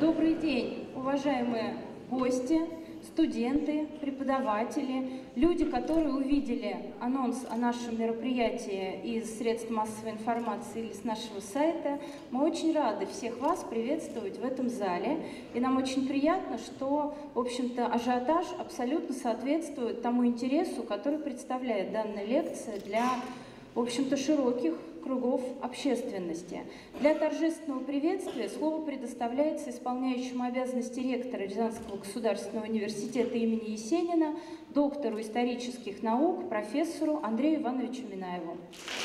Добрый день, уважаемые гости, студенты, преподаватели, люди, которые увидели анонс о нашем мероприятии из средств массовой информации или с нашего сайта. Мы очень рады всех вас приветствовать в этом зале. И нам очень приятно, что, в общем-то, ажиотаж абсолютно соответствует тому интересу, который представляет данная лекция для, в общем-то, широких кругов общественности. Для торжественного приветствия слово предоставляется исполняющему обязанности ректора Рязанского государственного университета имени Есенина, доктору исторических наук, профессору Андрею Ивановичу Минаеву.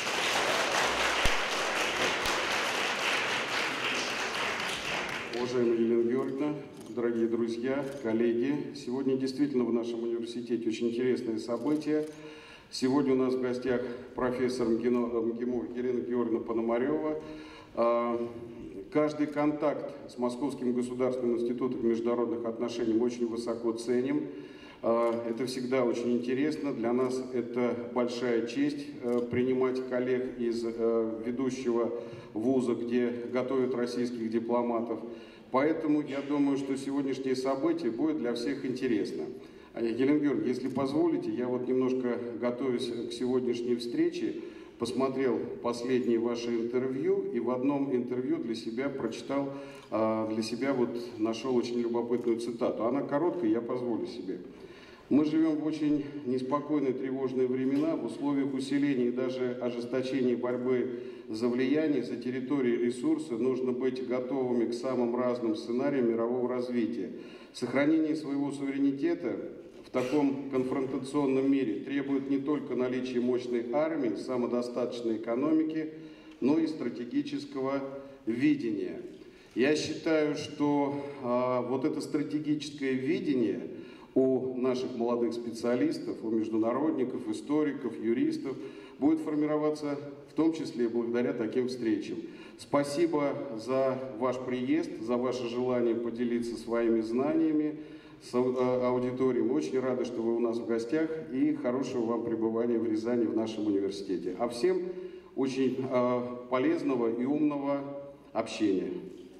Уважаемая Елена Георгиевна, дорогие друзья, коллеги, сегодня действительно в нашем университете очень интересное событие. Сегодня у нас в гостях профессор МГИМО Елена Георгиевна Пономарева. Каждый контакт с Московским государственным институтом международных отношений мы очень высоко ценим. Это всегда очень интересно. Для нас это большая честь принимать коллег из ведущего вуза, где готовят российских дипломатов. Поэтому я думаю, что сегодняшнее событие будет для всех интересно. Елена Георгиевна, если позволите, я вот немножко, готовясь к сегодняшней встрече, посмотрел последние ваши интервью, и в одном интервью для себя прочитал, нашел очень любопытную цитату. Она короткая, я позволю себе. Мы живем в очень неспокойные, тревожные времена, в условиях усиления и даже ожесточения борьбы за влияние, за территории и ресурсы нужно быть готовыми к самым разным сценариям мирового развития. Сохранение своего суверенитета в таком конфронтационном мире требует не только наличия мощной армии, самодостаточной экономики, но и стратегического видения. Я считаю, что вот это стратегическое видение у наших молодых специалистов, у международников, историков, юристов будет формироваться в том числе и благодаря таким встречам. Спасибо за ваш приезд, за ваше желание поделиться своими знаниями с аудиторией. Мы очень рады, что вы у нас в гостях, и хорошего вам пребывания в Рязани, в нашем университете. А всем очень полезного и умного общения.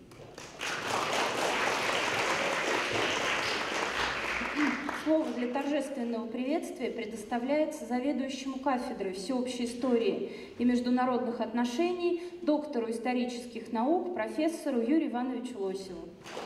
Слово для торжественного приветствия предоставляется заведующему кафедрой всеобщей истории и международных отношений, доктору исторических наук, профессору Юрию Ивановичу Лосеву.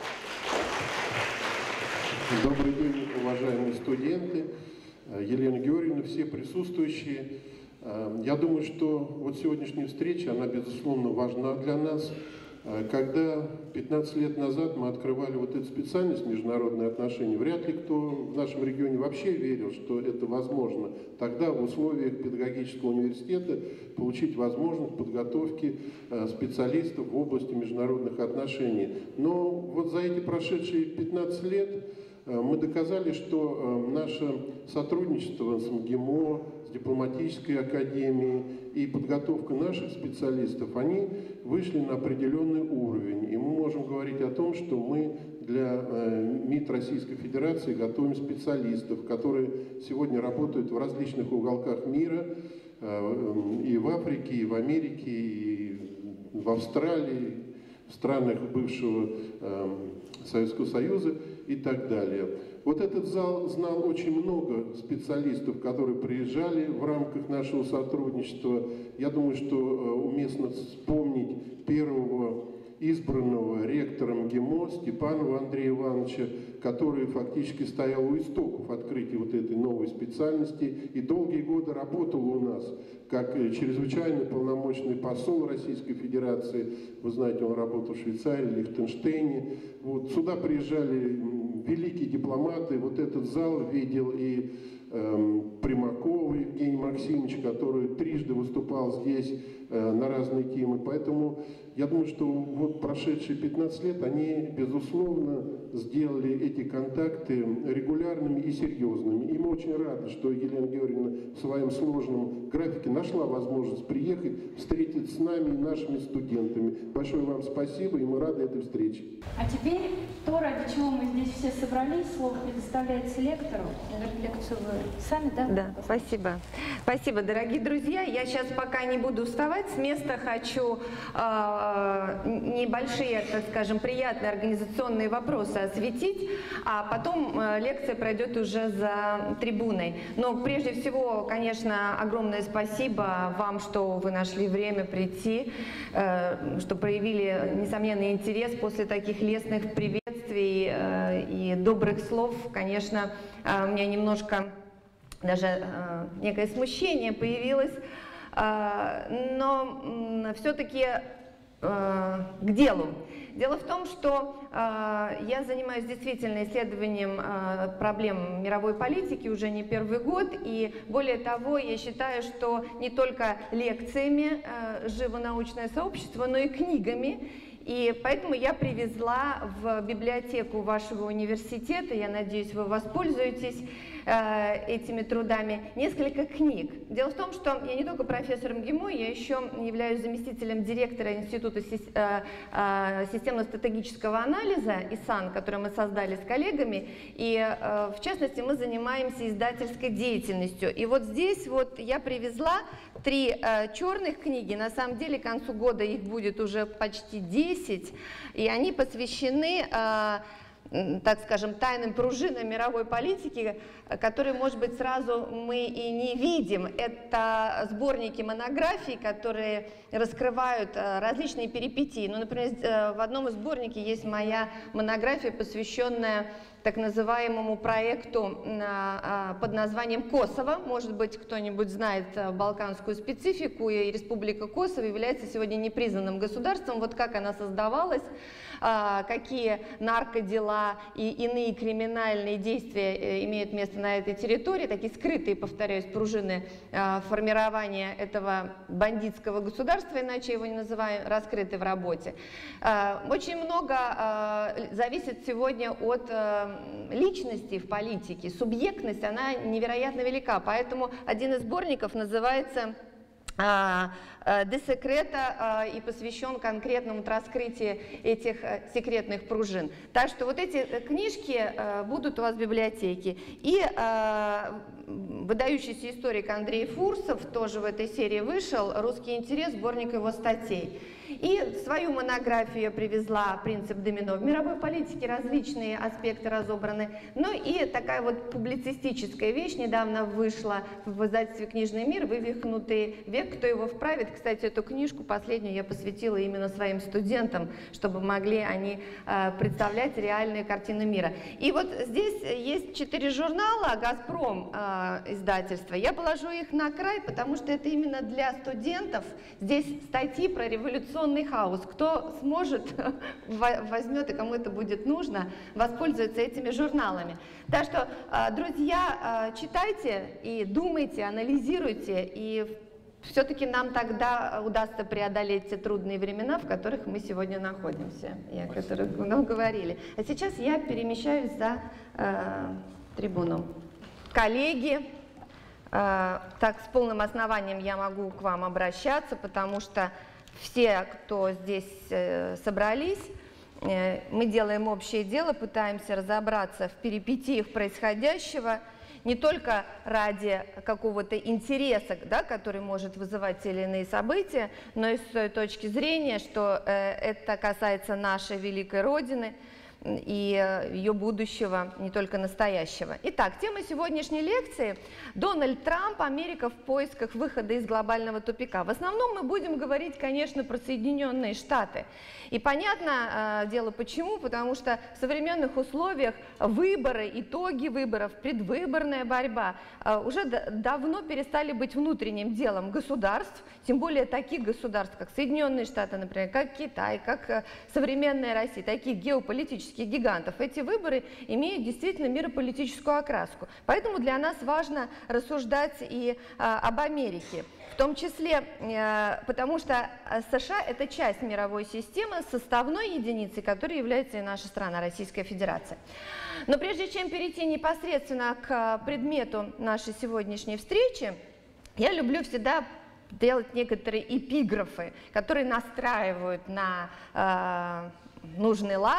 Добрый день, уважаемые студенты, Елена Георгиевна, все присутствующие. Я думаю, что вот сегодняшняя встреча, она, безусловно, важна для нас. Когда 15 лет назад мы открывали вот эту специальность международные отношения, вряд ли кто в нашем регионе вообще верил, что это возможно. Тогда в условиях педагогического университета получить возможность подготовки специалистов в области международных отношений. Но вот за эти прошедшие 15 лет мы доказали, что наше сотрудничество с МГИМО, с дипломатической академией и подготовка наших специалистов, они вышли на определенный уровень. И мы можем говорить о том, что мы для МИД Российской Федерации готовим специалистов, которые сегодня работают в различных уголках мира, и в Африке, и в Америке, и в Австралии, в странах бывшего Советского Союза и так далее. Вот этот зал знал очень много специалистов, которые приезжали в рамках нашего сотрудничества. Я думаю, что уместно вспомнить первого избранного ректором МГИМО Степанова Андрея Ивановича, который фактически стоял у истоков открытия вот этой новой специальности и долгие годы работал у нас как чрезвычайно полномочный посол Российской Федерации. Вы знаете, он работал в Швейцарии, Лихтенштейне. Вот сюда приезжали великие дипломаты. Вот этот зал видел и Примакова Евгений Максимович, который трижды выступал здесь на разные темы. Поэтому я думаю, что вот прошедшие 15 лет они, безусловно, сделали эти контакты регулярными и серьезными. И мы очень рады, что Елена Георгиевна в своем сложном графике нашла возможность приехать, встретиться с нами и нашими студентами. Большое вам спасибо, и мы рады этой встрече. А теперь то, ради чего мы здесь все собрались, слово предоставляется лектору. Лекцию вы сами, да? Да, спасибо. Спасибо, дорогие друзья. Я сейчас пока не буду вставать, стартовать. С места хочу небольшие, так скажем, приятные организационные вопросы осветить, а потом лекция пройдет уже за трибуной. Но прежде всего, конечно, огромное спасибо вам, что вы нашли время прийти, что проявили несомненный интерес после таких лестных приветствий и добрых слов. Конечно, у меня немножко даже некое смущение появилось, но все-таки к делу. Дело в том, что я занимаюсь действительно исследованием проблем мировой политики уже не первый год, и более того, я считаю, что не только лекциями живо научное сообщество, но и книгами. И поэтому я привезла в библиотеку вашего университета, я надеюсь, вы воспользуетесь этими трудами, несколько книг. Дело в том, что я не только профессор МГИМО, я еще являюсь заместителем директора Института системно-стратегического анализа ИСАН, который мы создали с коллегами, и в частности мы занимаемся издательской деятельностью. И вот здесь вот я привезла 3 черных книги, на самом деле к концу года их будет уже почти 10, и они посвящены, так скажем, тайным пружинам мировой политики, которые, может быть, сразу мы и не видим. Это сборники монографий, которые раскрывают различные перипетии. Ну, например, в одном из сборников есть моя монография, посвященная так называемому проекту под названием Косово. Может быть, кто-нибудь знает балканскую специфику, и Республика Косово является сегодня непризнанным государством. Вот как она создавалась, какие наркодела и иные криминальные действия имеют место на этой территории, такие скрытые, повторяюсь, пружины формирования этого бандитского государства, иначе его не называем, раскрыты в работе. Очень много зависит сегодня от личности в политике, субъектность, она невероятно велика, поэтому один из сборников называется «Де секрета» и посвящен конкретному раскрытию этих секретных пружин. Так что вот эти книжки будут у вас в библиотеке. И выдающийся историк Андрей Фурсов тоже в этой серии вышел, «Русский интерес», сборник его статей. И свою монографию я привезла «Принцип домино». В мировой политике различные аспекты разобраны. Ну и такая вот публицистическая вещь недавно вышла в издательстве «Книжный мир», «Вывихнутый век. Кто его вправит?». Кстати, эту книжку последнюю я посвятила именно своим студентам, чтобы могли они представлять реальную картину мира. И вот здесь есть 4 журнала «Газпром» издательства. Я положу их на край, потому что это именно для студентов. Здесь статьи про революционный хаос. Кто сможет, возьмет, и кому это будет нужно, воспользуется этими журналами. Так что, друзья, читайте и думайте, анализируйте, и все-таки нам тогда удастся преодолеть те трудные времена, в которых мы сегодня находимся, и о которых мы говорили. А сейчас я перемещаюсь за трибуну. Коллеги, так с полным основанием я могу к вам обращаться, потому что все, кто здесь собрались, мы делаем общее дело, пытаемся разобраться в перипетиях происходящего, не только ради какого-то интереса, да, который может вызывать те или иные события, но и с той точки зрения, что это касается нашей великой Родины и ее будущего, не только настоящего. Итак, тема сегодняшней лекции – Дональд Трамп, Америка в поисках выхода из глобального тупика. В основном мы будем говорить, конечно, про Соединенные Штаты. И понятно дело почему, потому что в современных условиях выборы, итоги выборов, предвыборная борьба уже давно перестали быть внутренним делом государств, тем более таких государств, как Соединенные Штаты, например, как Китай, как современная Россия, таких геополитических гигантов. Эти выборы имеют действительно мирополитическую окраску. Поэтому для нас важно рассуждать и об Америке. В том числе, потому что США – это часть мировой системы, составной единицей, которой является и наша страна, Российская Федерация. Но прежде чем перейти непосредственно к предмету нашей сегодняшней встречи, я люблю всегда делать некоторые эпиграфы, которые настраивают на нужный лад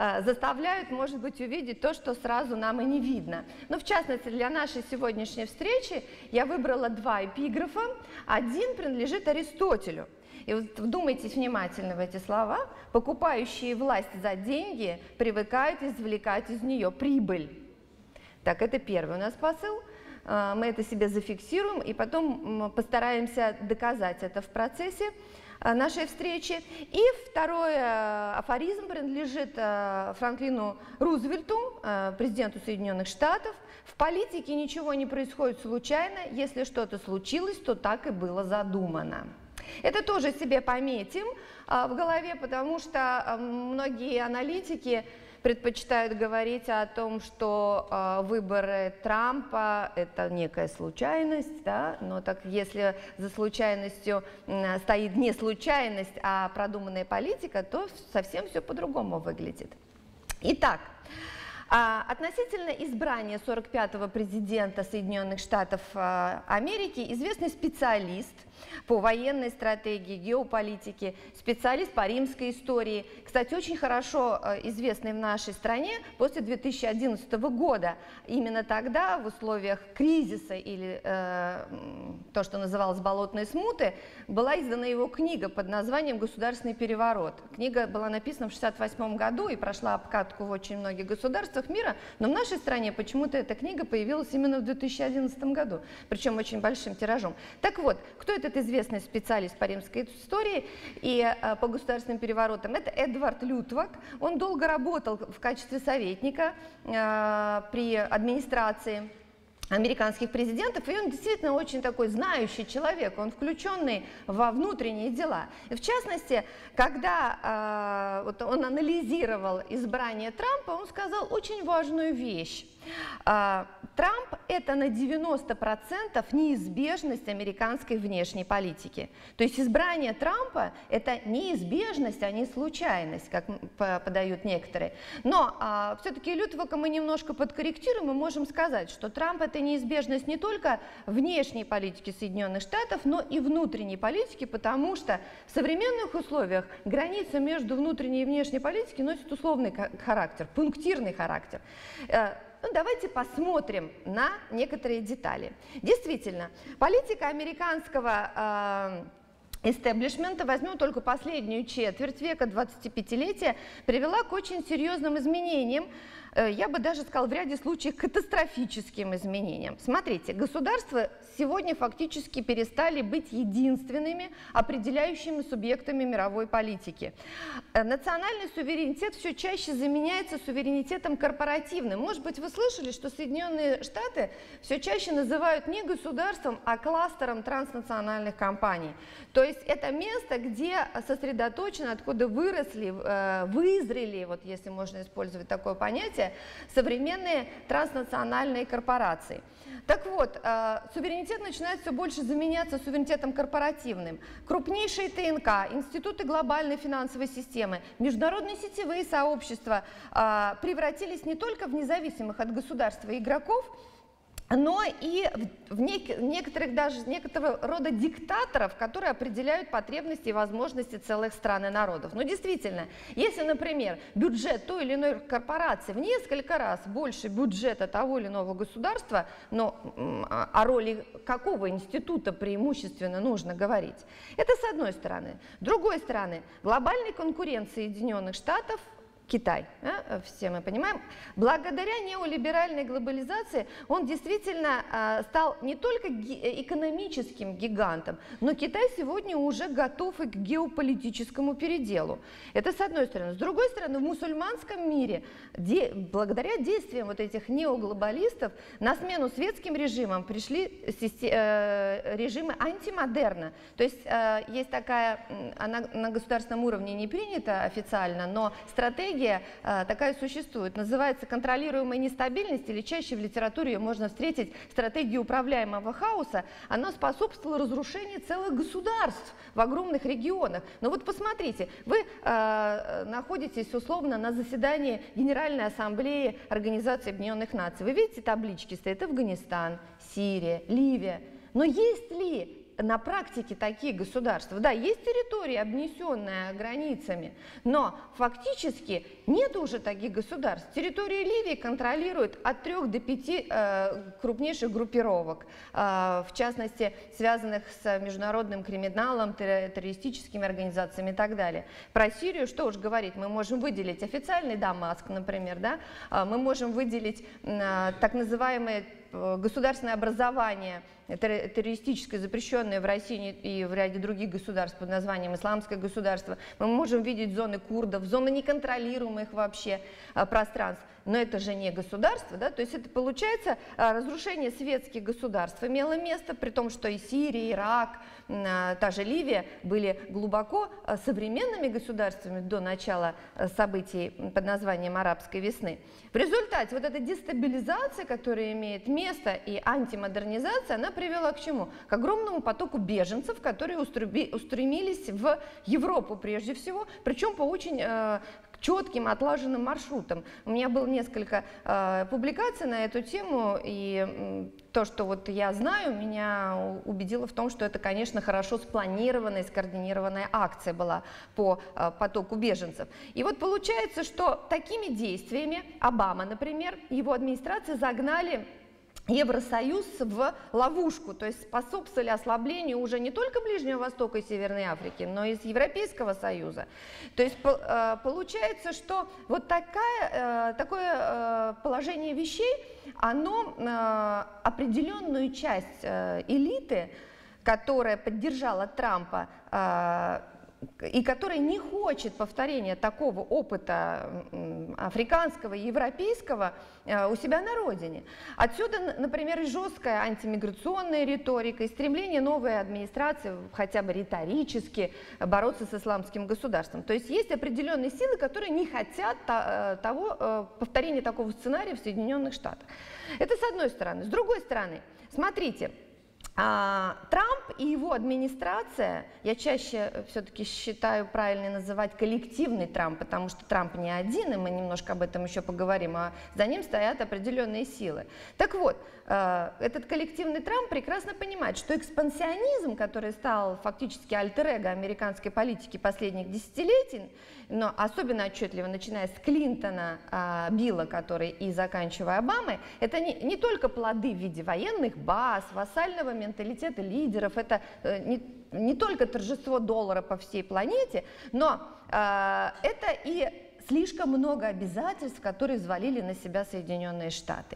заставляют, может быть, увидеть то, что сразу нам и не видно. Но в частности, для нашей сегодняшней встречи я выбрала два эпиграфа. Один принадлежит Аристотелю. И вот вдумайтесь внимательно в эти слова. «Покупающие власть за деньги привыкают извлекать из нее прибыль». Так, это первый у нас посыл. Мы это себе зафиксируем и потом постараемся доказать это в процессе нашей встречи. И второй афоризм принадлежит Франклину Рузвельту, президенту Соединенных Штатов. В политике ничего не происходит случайно. Если что-то случилось, то так и было задумано. Это тоже себе пометим в голове, потому что многие аналитики предпочитают говорить о том, что выборы Трампа – это некая случайность, да? Но так если за случайностью стоит не случайность, а продуманная политика, то совсем все по-другому выглядит. Итак, относительно избрания 45-го президента Соединенных Штатов Америки известный специалист по военной стратегии, геополитике, специалист по римской истории, кстати, очень хорошо известный в нашей стране после 2011 года. Именно тогда, в условиях кризиса или то, что называлось болотной смуты, была издана его книга под названием «Государственный переворот». Книга была написана в 1968 году и прошла обкатку в очень многих государствах мира, но в нашей стране почему-то эта книга появилась именно в 2011 году, причем очень большим тиражом. Так вот, кто этот известный специалист по римской истории и по государственным переворотам? Это Эдвард Лютвак. Он долго работал в качестве советника при администрации американских президентов, и он действительно очень такой знающий человек, он включенный во внутренние дела. И в частности, когда вот он анализировал избрание Трампа, он сказал очень важную вещь. Трамп – это на 90% неизбежность американской внешней политики. То есть избрание Трампа – это неизбежность, а не случайность, как подают некоторые. Но все-таки Лютвака мы немножко подкорректируем и можем сказать, что Трамп – это неизбежность не только внешней политики Соединенных Штатов, но и внутренней политики, потому что в современных условиях граница между внутренней и внешней политикой носит условный характер, пунктирный характер. Ну, давайте посмотрим на некоторые детали. Действительно, политика американского истеблишмента, возьмем только последнюю четверть века, 25-летия, привела к очень серьезным изменениям, я бы даже сказала, в ряде случаев катастрофическим изменениям. Смотрите, государства сегодня фактически перестали быть единственными определяющими субъектами мировой политики. Национальный суверенитет все чаще заменяется суверенитетом корпоративным. Может быть, вы слышали, что Соединенные Штаты все чаще называют не государством, а кластером транснациональных компаний. То есть это место, где сосредоточено, откуда выросли, вызрели, вот если можно использовать такое понятие, современные транснациональные корпорации. Так вот, суверенитет начинает все больше заменяться суверенитетом корпоративным. Крупнейшие ТНК, институты глобальной финансовой системы, международные сетевые сообщества превратились не только в независимых от государства игроков, но и в некоторого рода диктаторов, которые определяют потребности и возможности целых стран и народов. Но действительно, если, например, бюджет той или иной корпорации в несколько раз больше бюджета того или иного государства, но о роли какого института преимущественно нужно говорить, это с одной стороны. С другой стороны, глобальной конкуренции Соединенных Штатов Китай, все мы понимаем, благодаря неолиберальной глобализации он действительно стал не только экономическим гигантом, но Китай сегодня уже готов и к геополитическому переделу. Это с одной стороны. С другой стороны, в мусульманском мире, благодаря действиям вот этих неоглобалистов, на смену светским режимам пришли режимы антимодерна. То есть есть такая, она на государственном уровне не принята официально, но стратегия такая существует, называется контролируемая нестабильность, или чаще в литературе ее можно встретить стратегию управляемого хаоса. Она способствовала разрушению целых государств в огромных регионах. Но вот посмотрите, вы находитесь условно на заседании Генеральной Ассамблеи Организации Объединенных Наций. Вы видите таблички, стоит Афганистан, Сирия, Ливия. Но есть ли на практике такие государства? Да, есть территории, обнесенные границами, но фактически нет уже таких государств. Территорию Ливии контролируют от 3 до 5 крупнейших группировок, в частности, связанных с международным криминалом, террористическими организациями и так далее. Про Сирию что уж говорить, мы можем выделить официальный Дамаск, например, да? Мы можем выделить так называемые государственное образование террористическое, запрещенное в России и в ряде других государств под названием «Исламское государство». Мы можем видеть зоны курдов, зоны неконтролируемых вообще пространств. Но это же не государство, да? То есть это получается разрушение светских государств имело место, при том, что и Сирия, Ирак, та же Ливия были глубоко современными государствами до начала событий под названием «Арабской весны». В результате вот эта дестабилизация, которая имеет место, и антимодернизация, она привела к чему? К огромному потоку беженцев, которые устремились в Европу прежде всего, причем по очень четким, отлаженным маршрутом. У меня было несколько публикаций на эту тему, и то, что вот я знаю, меня убедило в том, что это, конечно, хорошо спланированная, скоординированная акция была по потоку беженцев. И вот получается, что такими действиями Обама, например, его администрация загнали Евросоюз в ловушку, то есть способствовали ослаблению уже не только Ближнего Востока и Северной Африки, но и Европейского Союза. То есть получается, что вот такое положение вещей, оно определенную часть элиты, которая поддержала Трампа, и которая не хочет повторения такого опыта африканского и европейского у себя на родине. Отсюда, например, и жесткая антимиграционная риторика, и стремление новой администрации хотя бы риторически бороться с исламским государством. То есть есть определенные силы, которые не хотят повторения такого сценария в Соединенных Штатах. Это с одной стороны. С другой стороны, смотрите, Трамп и его администрация, я чаще все-таки считаю правильно называть коллективный Трамп, потому что Трамп не один, и мы немножко об этом еще поговорим, а за ним стоят определенные силы. Так вот, этот коллективный Трамп прекрасно понимает, что экспансионизм, который стал фактически альтер-эго американской политики последних десятилетий, но особенно отчетливо начиная с Клинтона, Билла, который и заканчивая Обамой, это не только плоды в виде военных баз, вассального менталитета лидеров, это не только торжество доллара по всей планете, но это и слишком много обязательств, которые взвалили на себя Соединенные Штаты.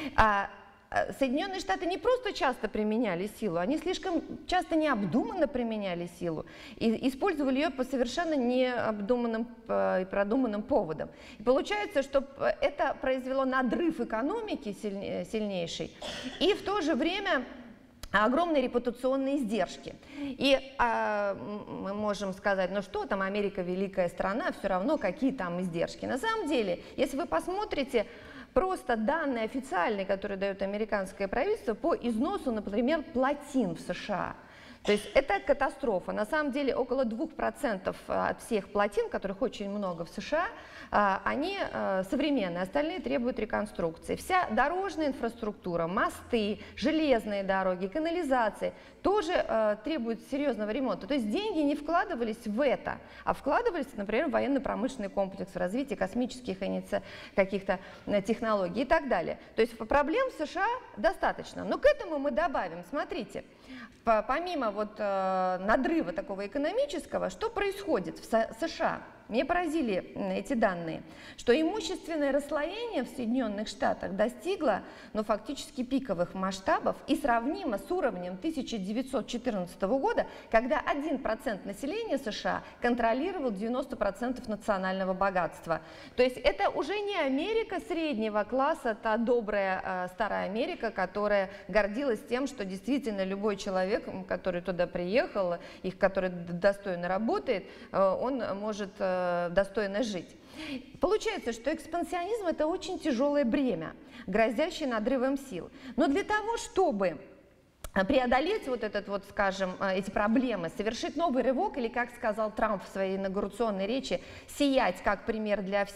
Соединенные Штаты не просто часто применяли силу, они слишком часто необдуманно применяли силу и использовали ее по совершенно необдуманным и продуманным поводам. И получается, что это произвело надрыв экономики сильнейший и в то же время огромные репутационные издержки. И мы можем сказать, ну что там, Америка великая страна, все равно какие там издержки. На самом деле, если вы посмотрите просто данные официальные, которые дает американское правительство по износу, например, плотин в США. То есть это катастрофа. На самом деле около 2% от всех плотин, которых очень много в США, они современные, остальные требуют реконструкции. Вся дорожная инфраструктура, мосты, железные дороги, канализации тоже требуют серьезного ремонта. То есть деньги не вкладывались в это, а вкладывались, например, в военно-промышленный комплекс, в развитие космических каких-то технологий и так далее. То есть проблем в США достаточно. Но к этому мы добавим, смотрите, помимо вот надрыва такого экономического, что происходит в США? Меня поразили эти данные, что имущественное расслоение в Соединенных Штатах достигло, фактически пиковых масштабов и сравнимо с уровнем 1914 года, когда 1% населения США контролировал 90% национального богатства. То есть это уже не Америка среднего класса, та добрая старая Америка, которая гордилась тем, что действительно любой человек, который туда приехал и который достойно работает, он может достойно жить. Получается, что экспансионизм – это очень тяжелое бремя, грозящее надрывом сил. Но для того, чтобы преодолеть вот этот вот, скажем, эти проблемы, совершить новый рывок, или, как сказал Трамп в своей инаугурационной речи, сиять как пример для всех,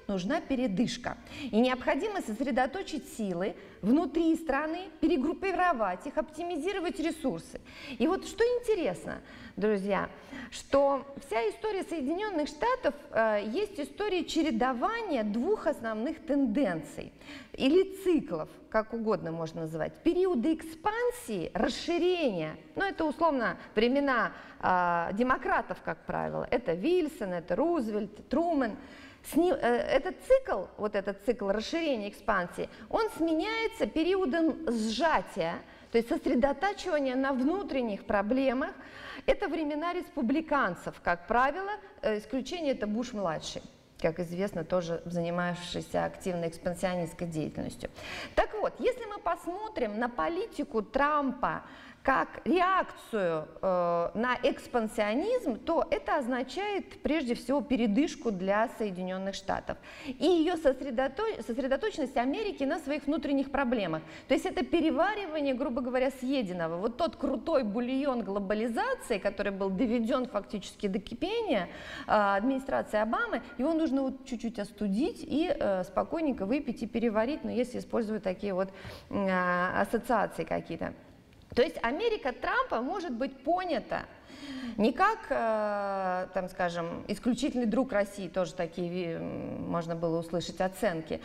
нужна передышка. И необходимо сосредоточить силы внутри страны, перегруппировать их, оптимизировать ресурсы. И вот что интересно, друзья, что вся история Соединенных Штатов есть история чередования двух основных тенденций или циклов, как угодно можно называть. Периоды экспансии, расширения, ну это условно времена демократов, как правило, это Вильсон, это Рузвельт, Трумэн. Этот цикл расширения, экспансии, он сменяется периодом сжатия, то есть сосредотачивания на внутренних проблемах. Это времена республиканцев, как правило, исключение это Буш-младший, как известно, тоже занимавшийся активной экспансионистской деятельностью. Так вот, если мы посмотрим на политику Трампа как реакцию на экспансионизм, то это означает прежде всего передышку для Соединенных Штатов и ее сосредоточенность Америки на своих внутренних проблемах. То есть это переваривание, грубо говоря, съеденного. Вот тот крутой бульон глобализации, который был доведен фактически до кипения администрацией Обамы, его нужно вот чуть-чуть остудить и спокойненько выпить и переварить, но если использовать такие вот ассоциации какие-то. То есть Америка Трампа может быть понята не как, там, скажем, исключительный друг России, тоже такие можно было услышать оценки,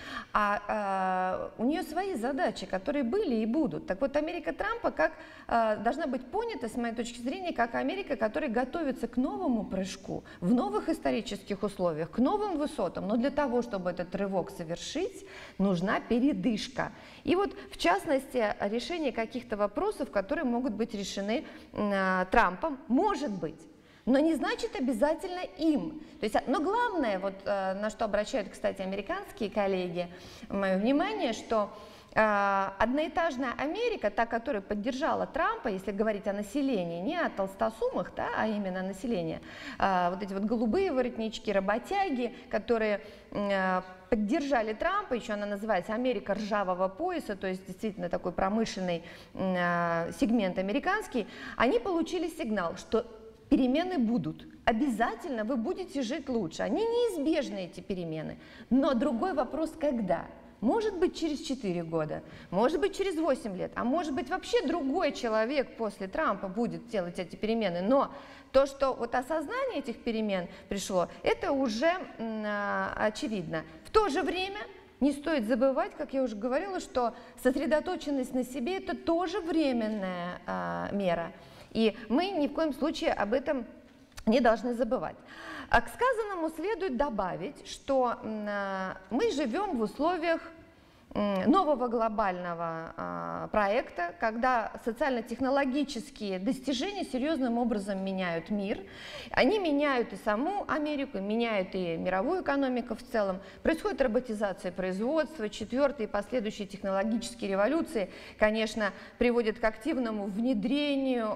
а у нее свои задачи, которые были и будут. Так вот, Америка Трампа должна быть понята, с моей точки зрения, как Америка, которая готовится к новому прыжку, в новых исторических условиях, к новым высотам. Но для того, чтобы этот рывок совершить, нужна передышка. И вот, в частности, решение каких-то вопросов, которые могут быть решены Трампом, может быть, но не значит обязательно им. То есть, но главное, вот, на что обращают, кстати, американские коллеги, мое внимание, что одноэтажная Америка, та, которая поддержала Трампа, если говорить о населении, не о толстосумах, да, а именно о населении, вот эти вот голубые воротнички, работяги, которые поддержали Трампа, еще она называется Америка ржавого пояса, то есть действительно такой промышленный сегмент американский, они получили сигнал, что перемены будут. Обязательно вы будете жить лучше. Они неизбежны, эти перемены. Но другой вопрос, когда? Может быть, через 4 года, может быть, через 8 лет, а может быть, вообще другой человек после Трампа будет делать эти перемены. Но то, что вот осознание этих перемен пришло, это уже очевидно. В то же время не стоит забывать, как я уже говорила, что сосредоточенность на себе – это тоже временная мера. И мы ни в коем случае об этом не должны забывать. А к сказанному следует добавить, что мы живем в условиях нового глобального проекта, когда социально-технологические достижения серьезным образом меняют мир. Они меняют и саму Америку, меняют и мировую экономику в целом. Происходит роботизация производства, четвертые и последующие технологические революции, конечно, приводят к активному внедрению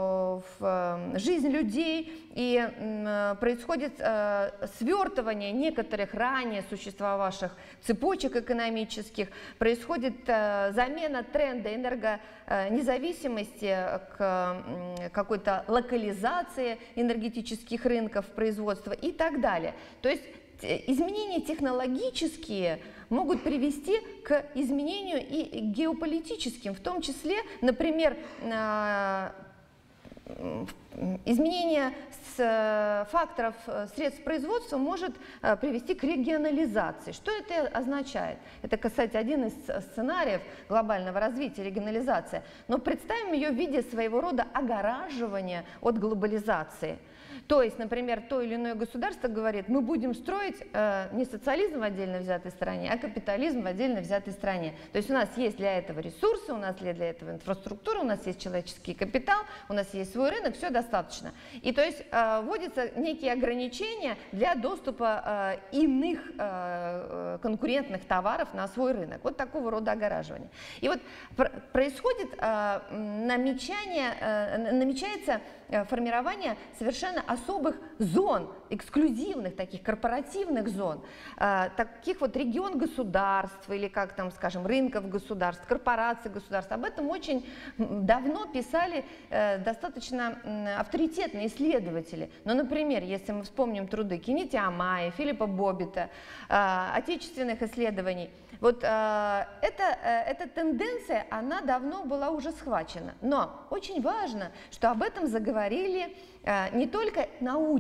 в жизнь людей, и происходит свертывание некоторых ранее существовавших цепочек экономических, происходит замена тренда энергонезависимости к какой-то локализации энергетических рынков производства и так далее. То есть изменения технологические могут привести к изменению и геополитическим, в том числе, например, изменение факторов средств производства может привести к регионализации. Что это означает? Это, кстати, один из сценариев глобального развития, регионализация. Но представим ее в виде своего рода огораживания от глобализации. То есть, например, то или иное государство говорит, мы будем строить не социализм в отдельно взятой стране, а капитализм в отдельно взятой стране. То есть у нас есть для этого ресурсы, у нас для этого инфраструктура, у нас есть человеческий капитал, у нас есть свой рынок, все достаточно. И то есть вводятся некие ограничения для доступа иных конкурентных товаров на свой рынок. Вот такого рода огораживание. И вот происходит намечается формирование совершенно особых зон, эксклюзивных таких корпоративных зон, таких вот регион-государств или, как там, скажем, рынков государств, корпораций государств. Об этом очень давно писали достаточно авторитетные исследователи. Но, например, если мы вспомним труды Кенити Амаи, Филиппа Боббита, отечественных исследований, вот эта тенденция, она давно была уже схвачена. Но очень важно, что об этом заговорили не только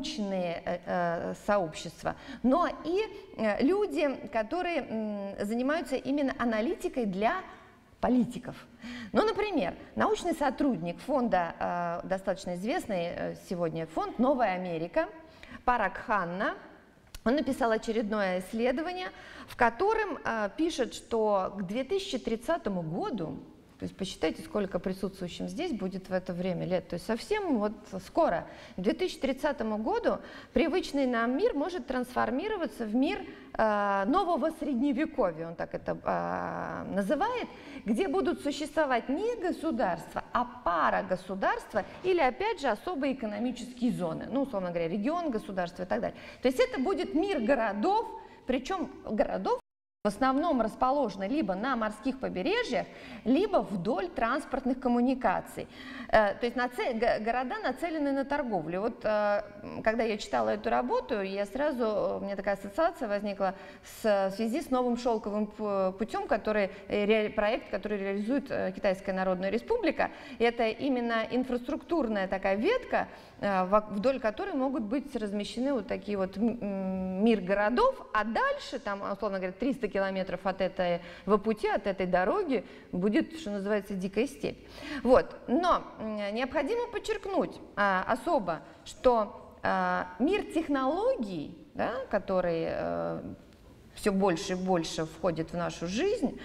научные сообщества, но и люди, которые занимаются именно аналитикой для политиков. Ну, например, научный сотрудник фонда, достаточно известный сегодня фонд «Новая Америка», Параг Ханна, он написал очередное исследование, в котором пишет, что к 2030 году, то есть посчитайте, сколько присутствующим здесь будет в это время лет, то есть совсем вот скоро, к 2030 году привычный нам мир может трансформироваться в мир нового средневековья, он так это называет, где будут существовать не государства, а пара государства или, опять же, особые экономические зоны, ну, условно говоря, регион, государство и так далее. То есть это будет мир городов, причем городов в основном расположены либо на морских побережьях, либо вдоль транспортных коммуникаций. То есть города нацелены на торговлю. Вот когда я читала эту работу, у меня такая ассоциация возникла в связи с новым шелковым путем, проект, который реализует Китайская Народная Республика. Это именно инфраструктурная такая ветка, вдоль которой могут быть размещены вот такие вот мир городов, а дальше, там, условно говоря, 300 километров от этого пути, от этой дороги будет, что называется, дикая степь. Вот. Но необходимо подчеркнуть особо, что мир технологий, да, который все больше и больше входит в нашу жизнь,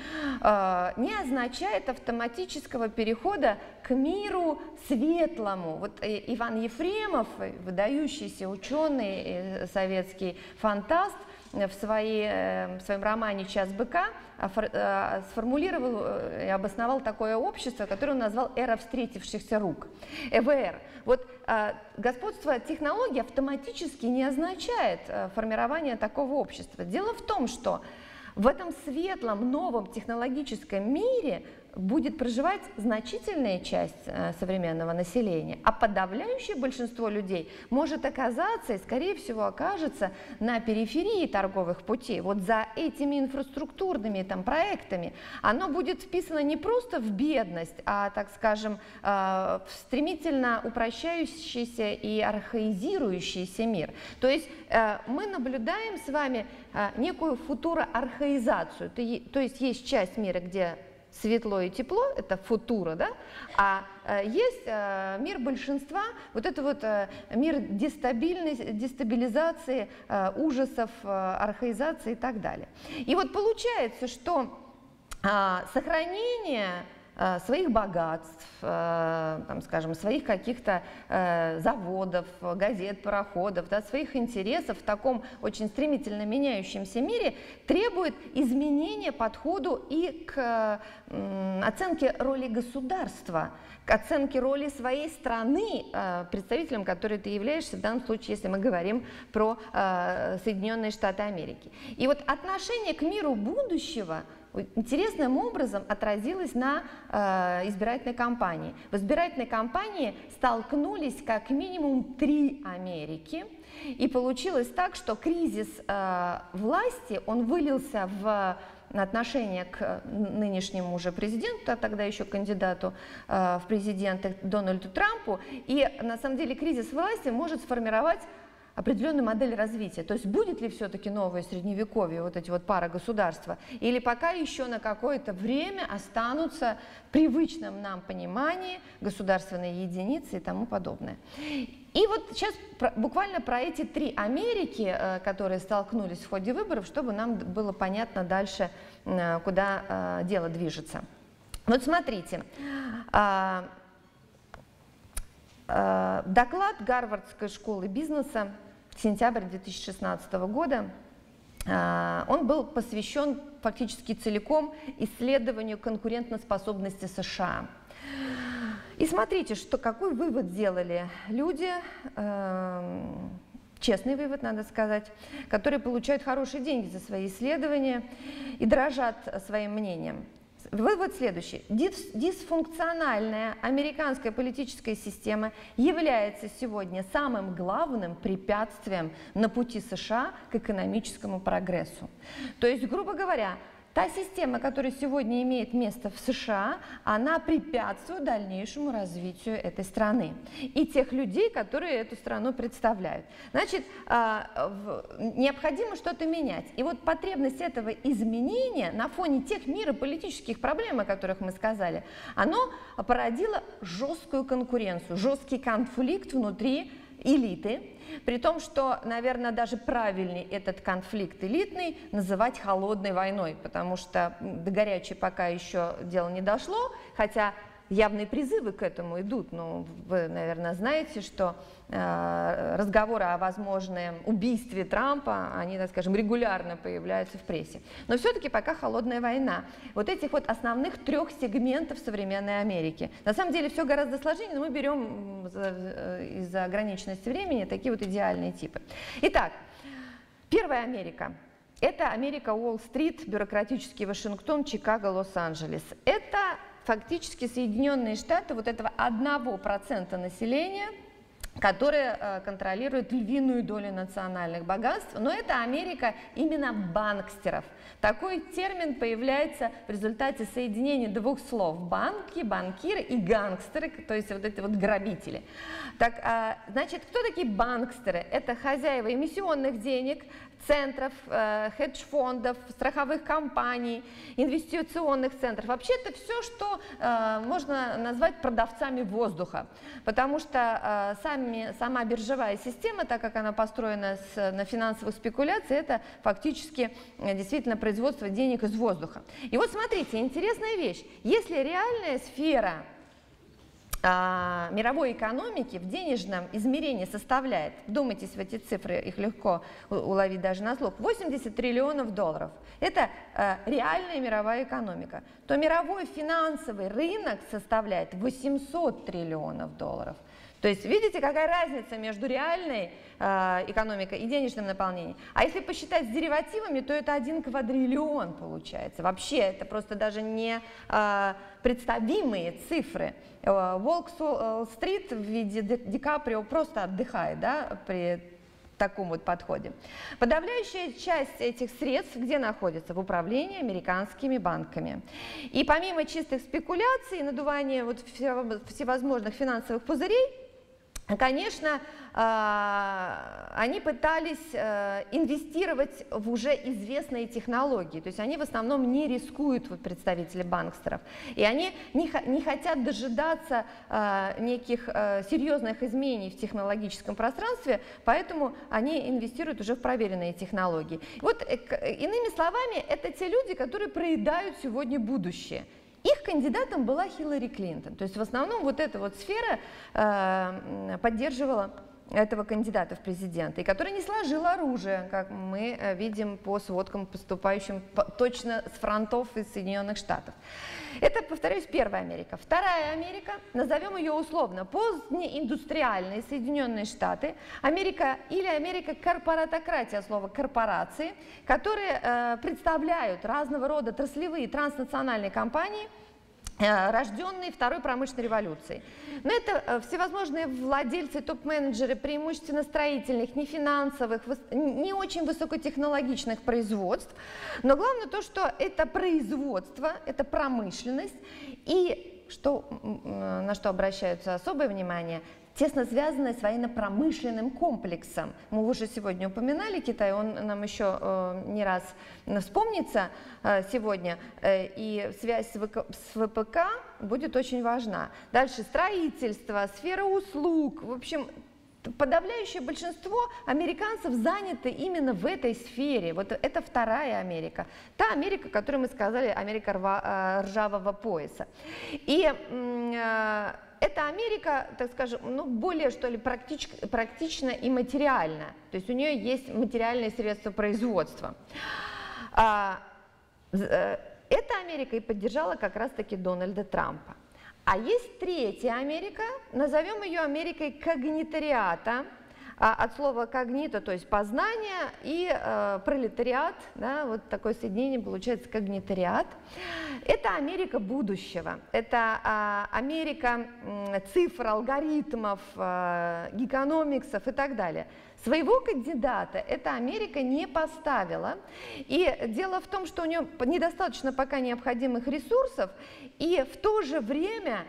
не означает автоматического перехода к миру светлому. Вот Иван Ефремов, выдающийся ученый, советский фантаст, в своем романе «Час быка» сформулировал и обосновал такое общество, которое он назвал «эра встретившихся рук», ЭВР. Вот господство технологий автоматически не означает формирование такого общества. Дело в том, что в этом светлом, новом технологическом мире будет проживать значительная часть современного населения, а подавляющее большинство людей может оказаться и, скорее всего, окажется на периферии торговых путей. Вот за этими инфраструктурными проектами оно будет вписано не просто в бедность, а, так скажем, в стремительно упрощающийся и архаизирующийся мир. То есть мы наблюдаем с вами некую футуроархаизацию, то есть часть мира, где светло и тепло, это футура, да? А есть мир большинства, вот это вот мир дестабилизации, ужасов, архаизации и так далее. И вот получается, что сохранение своих богатств, там, скажем, своих каких-то заводов, газет, пароходов, да, своих интересов в таком очень стремительно меняющемся мире требует изменения подходу и к оценке роли государства, к оценке роли своей страны, представителем которой ты являешься, в данном случае, если мы говорим про Соединенные Штаты Америки. И вот отношение к миру будущего интересным образом отразилось на избирательной кампании. В избирательной кампании столкнулись как минимум 3 Америки, и получилось так, что кризис власти, он вылился в отношение к нынешнему уже президенту, а тогда еще кандидату в президенты Дональду Трампу, и на самом деле кризис власти может сформировать определенную модель развития. То есть будет ли все-таки новое средневековье, вот эти вот пара государства, или пока еще на какое-то время останутся в привычном нам понимании государственные единицы и тому подобное. И вот сейчас буквально про эти 3 Америки, которые столкнулись в ходе выборов, чтобы нам было понятно дальше, куда дело движется. Вот смотрите. Доклад Гарвардской школы бизнеса, сентябрь 2016 года, он был посвящен фактически целиком исследованию конкурентоспособности США. И смотрите, какой вывод сделали люди, честный вывод, надо сказать, которые получают хорошие деньги за свои исследования и дорожат своим мнением. Вывод следующий. Дисфункциональная американская политическая система является сегодня самым главным препятствием на пути США к экономическому прогрессу. То есть, грубо говоря, та система, которая сегодня имеет место в США, она препятствует дальнейшему развитию этой страны и тех людей, которые эту страну представляют. Значит, необходимо что-то менять. И вот потребность этого изменения на фоне тех мирополитических проблем, о которых мы сказали, оно породило жесткую конкуренцию, жесткий конфликт внутри элиты, при том, что, наверное, даже правильнее этот конфликт элитный называть холодной войной, потому что до горячей пока еще дело не дошло, хотя явные призывы к этому идут. Но вы, наверное, знаете, что разговоры о возможном убийстве Трампа, они, так скажем, регулярно появляются в прессе. Но все-таки пока холодная война. Вот этих вот основных 3 сегментов современной Америки. На самом деле все гораздо сложнее, но мы берем из-за ограниченности времени такие вот идеальные типы. Итак, первая Америка. Это Америка Уолл-стрит, бюрократический Вашингтон, Чикаго, Лос-Анджелес. Это фактически Соединенные Штаты вот этого 1% населения, которое контролирует львиную долю национальных богатств, но это Америка именно банкстеров. Такой термин появляется в результате соединения 2 слов: банки, банкиры и гангстеры, то есть вот эти вот грабители. Так, значит, кто такие банкстеры? Это хозяева эмиссионных денег, центров, хедж-фондов, страховых компаний, инвестиционных центров. Вообще это все, что можно назвать продавцами воздуха, потому что сама биржевая система, так как она построена на финансовых спекуляциях, это фактически действительно производство денег из воздуха. И вот смотрите, интересная вещь. Если реальная сфера мировой экономики в денежном измерении составляет, вдумайтесь в эти цифры, их легко уловить даже на слух, 80 триллионов долларов. Это реальная мировая экономика. То мировой финансовый рынок составляет 800 триллионов долларов. То есть видите, какая разница между реальной экономикой и денежным наполнением. А если посчитать с деривативами, то это 1 квадриллион получается. Вообще это просто даже не представимые цифры. Уолл-стрит в виде Ди Каприо просто отдыхает, да, при таком вот подходе. Подавляющая часть этих средств где находится? В управлении американскими банками. И помимо чистых спекуляций и надувания вот всевозможных финансовых пузырей, конечно, они пытались инвестировать в уже известные технологии. То есть они в основном не рискуют, вот, представители банкстеров. И они не хотят дожидаться неких серьезных изменений в технологическом пространстве, поэтому они инвестируют уже в проверенные технологии. Вот, иными словами, это те люди, которые проедают сегодня будущее. Их кандидатом была Хиллари Клинтон. То есть в основном вот эта вот сфера поддерживала этого кандидата в президенты, и который не сложил оружие, как мы видим по сводкам, поступающим точно с фронтов из Соединенных Штатов. Это, повторюсь, первая Америка. Вторая Америка, назовем ее условно, позднеиндустриальные Соединенные Штаты, Америка или Америка-корпоратократия, слово корпорации, которые представляют разного рода отраслевые транснациональные компании, рожденные Второй промышленной революцией. Но это всевозможные владельцы, топ-менеджеры, преимущественно строительных, не финансовых, не очень высокотехнологичных производств. Но главное то, что это производство, это промышленность, и на что обращается особое внимание, тесно связанная с военно-промышленным комплексом. Мы уже сегодня упоминали Китай, он нам еще не раз вспомнится сегодня, и связь с ВПК будет очень важна. Дальше строительство, сфера услуг, в общем, подавляющее большинство американцев заняты именно в этой сфере. Вот это вторая Америка. Та Америка, которую мы сказали, Америка ржавого пояса. И эта Америка, так скажем, более, что ли, практична и материальна. То есть у нее есть материальные средства производства. Эта Америка и поддержала как раз-таки Дональда Трампа. А есть третья Америка, назовем ее Америкой когнитариата, от слова когнито, то есть познание, и пролетариат, да, вот такое соединение получается когнитариат. Это Америка будущего, это Америка цифр, алгоритмов, гигономиксов и так далее. Своего кандидата эта Америка не поставила, и дело в том, что у нее недостаточно пока необходимых ресурсов, и в то же время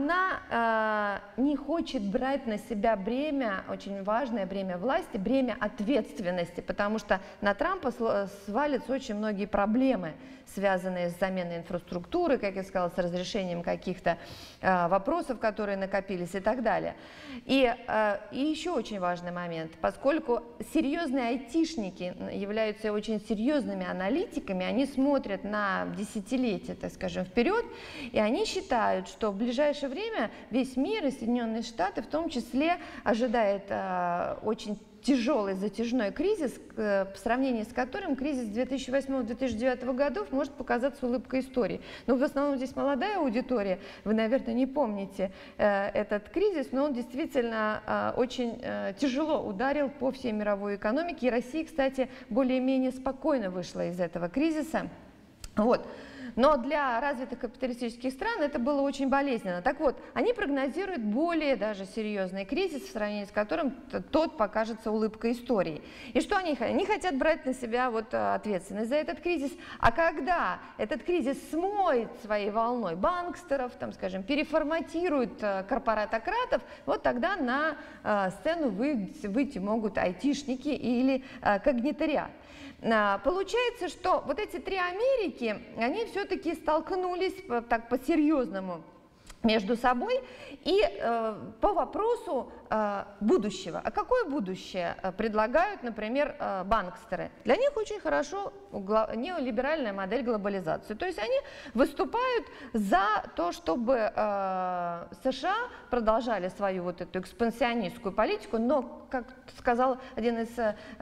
она не хочет брать на себя бремя, очень важное бремя власти, бремя ответственности, потому что на Трампа свалятся очень многие проблемы, связанные с заменой инфраструктуры, как я сказала, с разрешением каких-то вопросов, которые накопились и так далее. И еще очень важный момент, поскольку серьезные айтишники являются очень серьезными аналитиками, они смотрят на десятилетия, так скажем, вперед, и они считают, что в ближайшее время весь мир и Соединенные Штаты в том числе ожидает очень тяжелый затяжной кризис, в сравнении с которым кризис 2008-2009 годов может показаться улыбкой истории. Но в основном здесь молодая аудитория, вы, наверное, не помните этот кризис, но он действительно очень тяжело ударил по всей мировой экономике. И Россия, кстати, более-менее спокойно вышла из этого кризиса. Вот. Но для развитых капиталистических стран это было очень болезненно. Так вот, они прогнозируют более даже серьезный кризис, в сравнении с которым тот покажется улыбкой истории. И что они хотят? Они хотят брать на себя вот ответственность за этот кризис. А когда этот кризис смоет своей волной банкстеров, там, скажем, переформатирует корпоратократов, вот тогда на сцену выйти могут айтишники или когнитариат. Получается, что вот эти три Америки, они все-таки столкнулись так по-серьезному между собой и по вопросу будущего. А какое будущее предлагают, например, банкстеры? Для них очень хорошо неолиберальная модель глобализации. То есть они выступают за то, чтобы США продолжали свою вот эту экспансионистскую политику, но, как сказал один из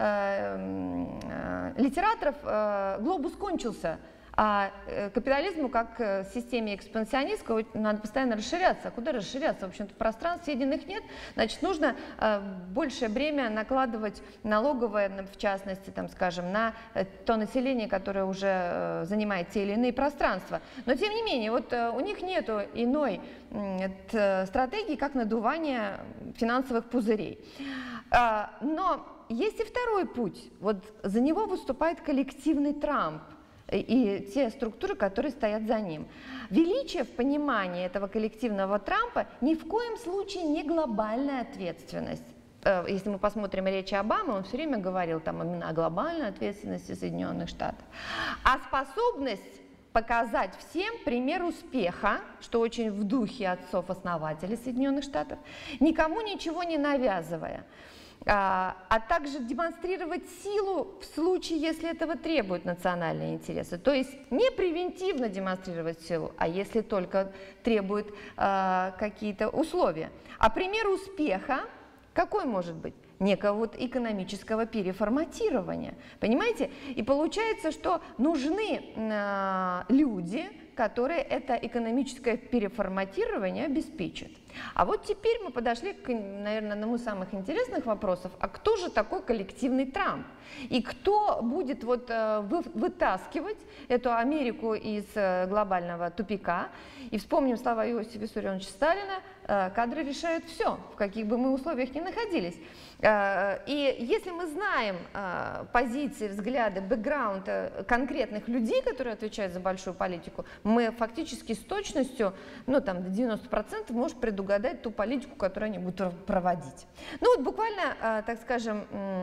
литераторов, глобус кончился. А капитализму, как системе экспансионистского, надо постоянно расширяться. А куда расширяться? В общем-то, пространств съеденных нет. Значит, нужно большее бремя накладывать налоговое, в частности, там, скажем, на то население, которое уже занимает те или иные пространства. Но, тем не менее, вот у них нет иной стратегии, как надувание финансовых пузырей. Но есть и второй путь. Вот за него выступает коллективный Трамп и те структуры, которые стоят за ним. Величие в понимании этого коллективного Трампа ни в коем случае не глобальная ответственность. Если мы посмотрим речи Обамы, он все время говорил там именно о глобальной ответственности Соединенных Штатов. А способность показать всем пример успеха, что очень в духе отцов-основателей Соединенных Штатов, никому ничего не навязывая, а также демонстрировать силу в случае, если этого требуют национальные интересы. То есть не превентивно демонстрировать силу, а если только требуют какие-то условия. А пример успеха какой может быть? Некого вот экономического переформатирования. Понимаете? И получается, что нужны люди, которые это экономическое переформатирование обеспечат. А вот теперь мы подошли к, наверное, одному из самых интересных вопросов. А кто же такой коллективный Трамп? И кто будет вот вытаскивать эту Америку из глобального тупика? И вспомним слова Иосифа Виссарионовича Сталина: кадры решают все, в каких бы мы условиях ни находились. И если мы знаем позиции, взгляды, бэкграунд конкретных людей, которые отвечают за большую политику, мы фактически с точностью, ну там до 90% можем предугадать ту политику, которую они будут проводить. Ну вот буквально, так скажем,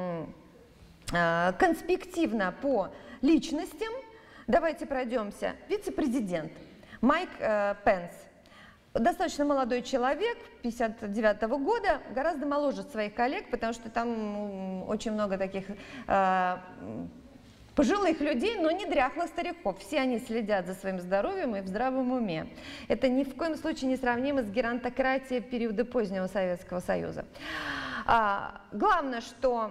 конспективно по личностям давайте пройдемся. Вице-президент Майк Пенс. Достаточно молодой человек, 59-го года, гораздо моложе своих коллег, потому что там очень много таких пожилых людей, но не дряхлых стариков. Все они следят за своим здоровьем и в здравом уме. Это ни в коем случае не сравнимо с геронтократией периода позднего Советского Союза. Главное, что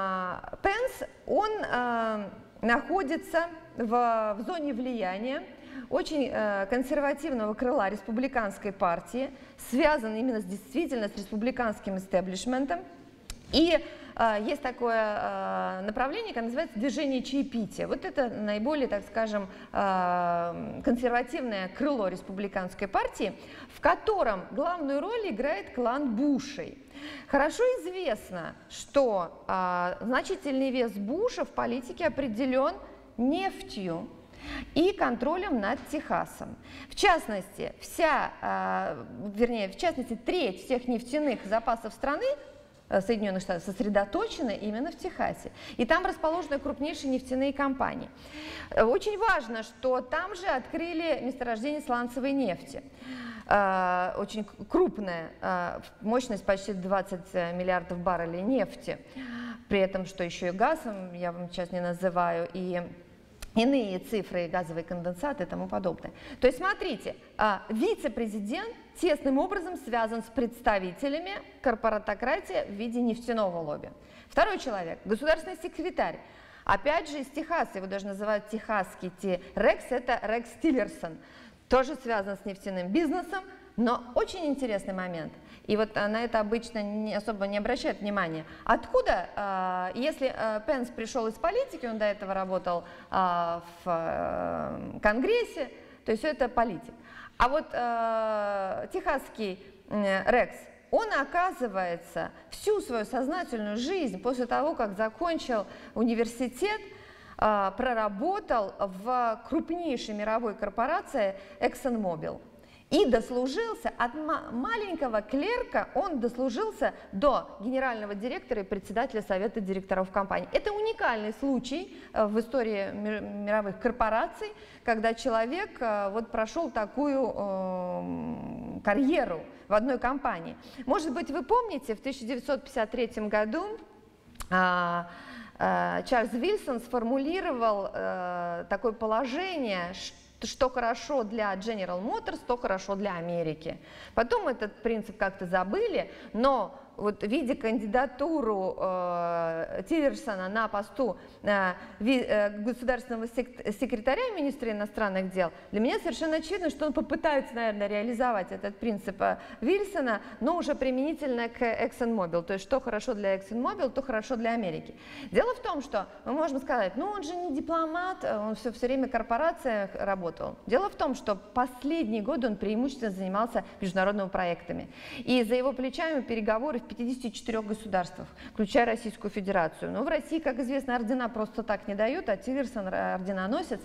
Пенс, он находится в зоне влияния очень консервативного крыла республиканской партии, связан именно действительно с республиканским истеблишментом. И есть такое направление, которое называется движение чаепития. Вот это наиболее, так скажем, консервативное крыло республиканской партии, в котором главную роль играет клан Бушей. Хорошо известно, что значительный вес Буша в политике определен нефтью и контролем над Техасом. В частности, треть всех нефтяных запасов страны Соединенных Штатов сосредоточены именно в Техасе. И там расположены крупнейшие нефтяные компании. Очень важно, что там же открыли месторождение сланцевой нефти. Очень крупная, мощность почти 20 миллиардов баррелей нефти. При этом, что еще и газом, я вам сейчас не называю, и иные цифры, газовые конденсаты и тому подобное. То есть, смотрите, вице-президент тесным образом связан с представителями корпоратократии в виде нефтяного лобби. Второй человек, государственный секретарь, опять же из Техаса, его даже называют техасский Рекс, это Рекс Тиллерсон, тоже связан с нефтяным бизнесом, но очень интересный момент. И вот на это обычно особо не обращают внимания. Откуда, если Пенс пришел из политики, он до этого работал в Конгрессе, то есть все это политик. А вот техасский Рекс, он, оказывается, всю свою сознательную жизнь после того, как закончил университет, проработал в крупнейшей мировой корпорации ExxonMobil. И дослужился от маленького клерка, он дослужился до генерального директора и председателя совета директоров компании. Это уникальный случай в истории мировых корпораций, когда человек вот прошел такую карьеру в одной компании. Может быть, вы помните, в 1953 году Чарльз Вильсон сформулировал такое положение, что хорошо для General Motors, то хорошо для Америки. Потом этот принцип как-то забыли, но вот видя кандидатуру Тиллерсона на посту государственного секретаря министра иностранных дел, для меня совершенно очевидно, что он попытается, наверное, реализовать этот принцип Вильсона, но уже применительно к ExxonMobil. То есть, что хорошо для ExxonMobil, то хорошо для Америки. Дело в том, что мы можем сказать, ну он же не дипломат, он все время в корпорациях работал. Дело в том, что последние годы он преимущественно занимался международными проектами. И за его плечами переговоры в 54 государствах, включая Российскую Федерацию. Но в России, как известно, ордена просто так не дают, а Тиллерсон орденоносец,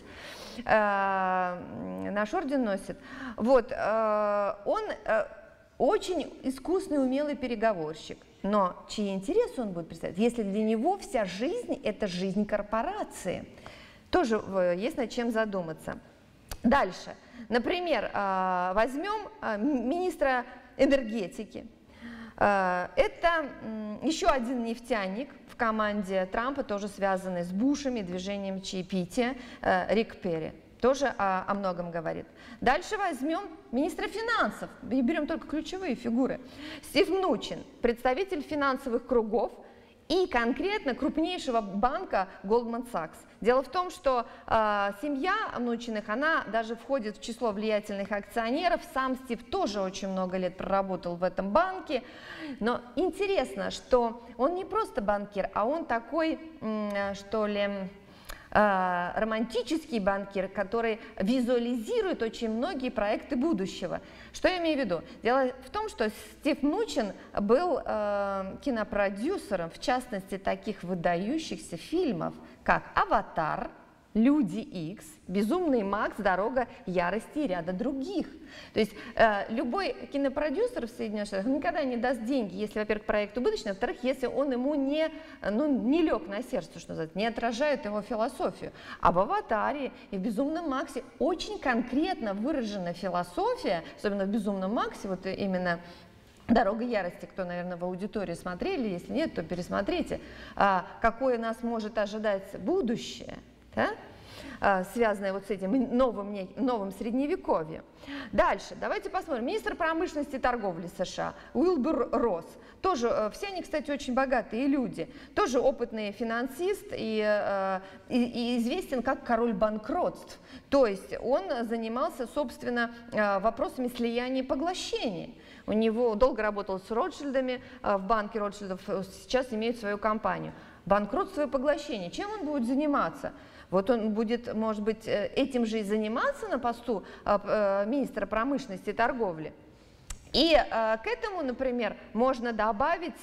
наш орден носит. Вот, он очень искусный, умелый переговорщик. Но чьи интересы он будет представлять, если для него вся жизнь – это жизнь корпорации? Тоже есть над чем задуматься. Дальше. Например, возьмем министра энергетики. Это еще один нефтяник в команде Трампа, тоже связанный с Бушами, движением чаепития, Рик Перри. Тоже о многом говорит. Дальше возьмем министра финансов, и берем только ключевые фигуры. Стив Мнучин, представитель финансовых кругов и конкретно крупнейшего банка Goldman Sachs. Дело в том, что семья Мнучиных, она даже входит в число влиятельных акционеров. Сам Стив тоже очень много лет проработал в этом банке. Но интересно, что он не просто банкир, а он такой, что ли, романтический банкир, который визуализирует очень многие проекты будущего. Что я имею в виду? Дело в том, что Стив Мнучин был кинопродюсером, в частности, таких выдающихся фильмов, как «Аватар», «Люди Икс», «Безумный Макс», «Дорога ярости» и ряда других. То есть любой кинопродюсер в Соединенных Штатах никогда не даст деньги, если, во-первых, проект убыточный, во-вторых, если он ему не лег на сердце, что называется, не отражает его философию. А в «Аватаре» и в «Безумном Максе» очень конкретно выражена философия, особенно в «Безумном Максе», вот именно «Дорога ярости», кто, наверное, в аудитории смотрели, если нет, то пересмотрите, какое нас может ожидать будущее. Да? Связанное вот с этим новым средневековьем. Дальше, давайте посмотрим. Министр промышленности и торговли США Уилбур Росс. тоже, все они, кстати, очень богатые люди, тоже опытный финансист и известен как король банкротств. То есть он занимался, собственно, вопросами слияния и поглощения. У него долго работал с Ротшильдами, в банке Ротшильдов, сейчас имеет свою компанию. Банкротство и поглощение. Чем он будет заниматься? Вот он будет, может быть, этим же и заниматься на посту министра промышленности и торговли. И к этому, например, можно добавить,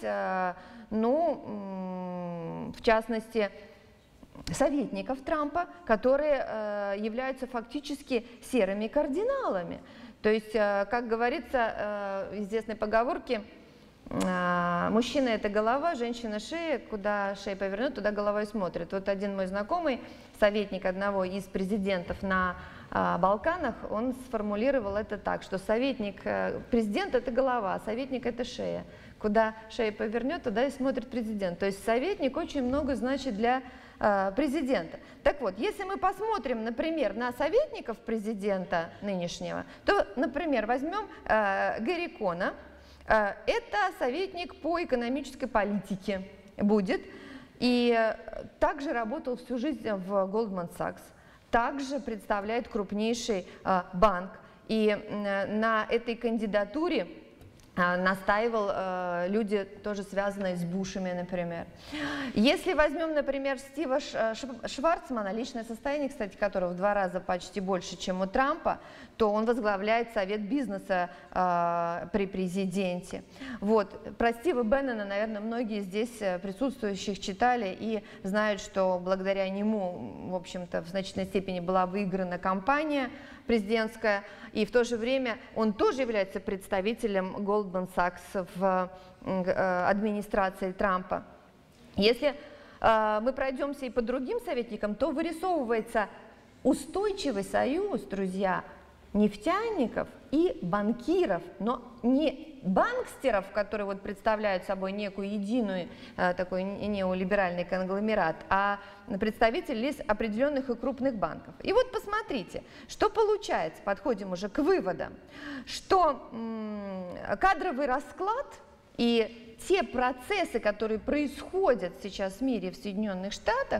ну, в частности, советников Трампа, которые являются фактически серыми кардиналами. То есть, как говорится в известной поговорке, мужчина – это голова, женщина – шея, куда шея повернет, туда голова и смотрит. Вот один мой знакомый, советник одного из президентов на Балканах, он сформулировал это так, что советник, президент – это голова, а советник – это шея. Куда шея повернет, туда и смотрит президент. То есть советник очень много значит для президента. Так вот, если мы посмотрим, например, на советников президента нынешнего, то, например, возьмем Гэри Кона. Это советник по экономической политике будет, и также работал всю жизнь в Goldman Sachs, также представляет крупнейший банк, и на этой кандидатуре настаивал люди, тоже связанные с Бушами, например. Если возьмем, например, Стива Шварцмана, личное состояние, кстати, которого в 2 раза почти больше, чем у Трампа, то он возглавляет совет бизнеса при президенте. Вот. Про Стива Беннона, наверное, многие здесь присутствующих читали и знают, что благодаря нему, в общем-то, в значительной степени была выиграна кампания президентская, и в то же время он тоже является представителем Goldman Sachs в администрации Трампа. Если мы пройдемся и по другим советникам, то вырисовывается устойчивый союз, друзья, нефтяников и банкиров, но не банкстеров, которые вот представляют собой некую единую такой неолиберальный конгломерат, а представителей определенных и крупных банков. И вот посмотрите, что получается, подходим уже к выводам, что кадровый расклад и те процессы, которые происходят сейчас в мире, в Соединенных Штатах,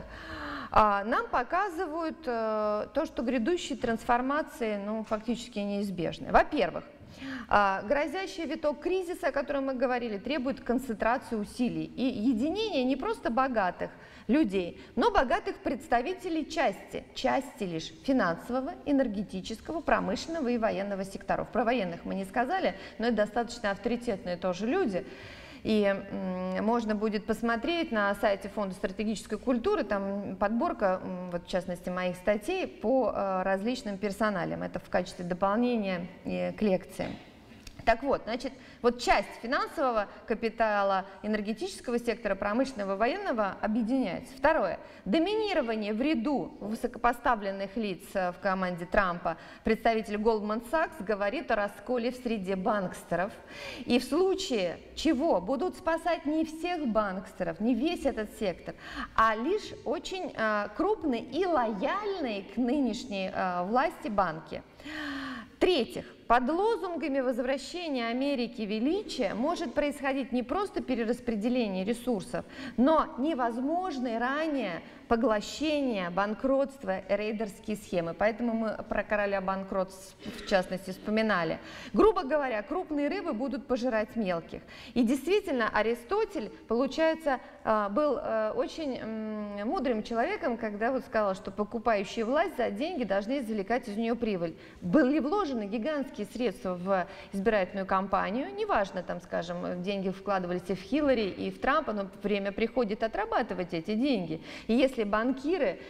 нам показывают то, что грядущие трансформации, ну, фактически неизбежны. Во-первых, грозящий виток кризиса, о котором мы говорили, требует концентрации усилий и единения не просто богатых людей, но богатых представителей части лишь финансового, энергетического, промышленного и военного секторов. Про военных мы не сказали, но это достаточно авторитетные тоже люди. И можно будет посмотреть на сайте Фонда стратегической культуры, там подборка, вот в частности, моих статей по различным персоналям. Это в качестве дополнения к лекции. Так вот, значит, вот часть финансового капитала, энергетического сектора, промышленного, военного объединяется. Второе. Доминирование в ряду высокопоставленных лиц в команде Трампа представитель Goldman Sachs говорит о расколе в среде банкстеров. И в случае чего будут спасать не всех банкстеров, не весь этот сектор, а лишь очень крупные и лояльные к нынешней власти банки. В-третьих, под лозунгами возвращения Америки величия может происходить не просто перераспределение ресурсов, но невозможные ранее поглощение, банкротство, рейдерские схемы. Поэтому мы про короля банкротств в частности вспоминали. Грубо говоря, крупные рыбы будут пожирать мелких. И действительно, Аристотель, получается, был очень мудрым человеком, когда вот сказал, что покупающие власть за деньги должны извлекать из нее прибыль. Были вложены гигантские средства в избирательную кампанию, неважно, там, скажем, деньги вкладывались и в Хиллари, и в Трампа, но время приходит отрабатывать эти деньги. И если банкиры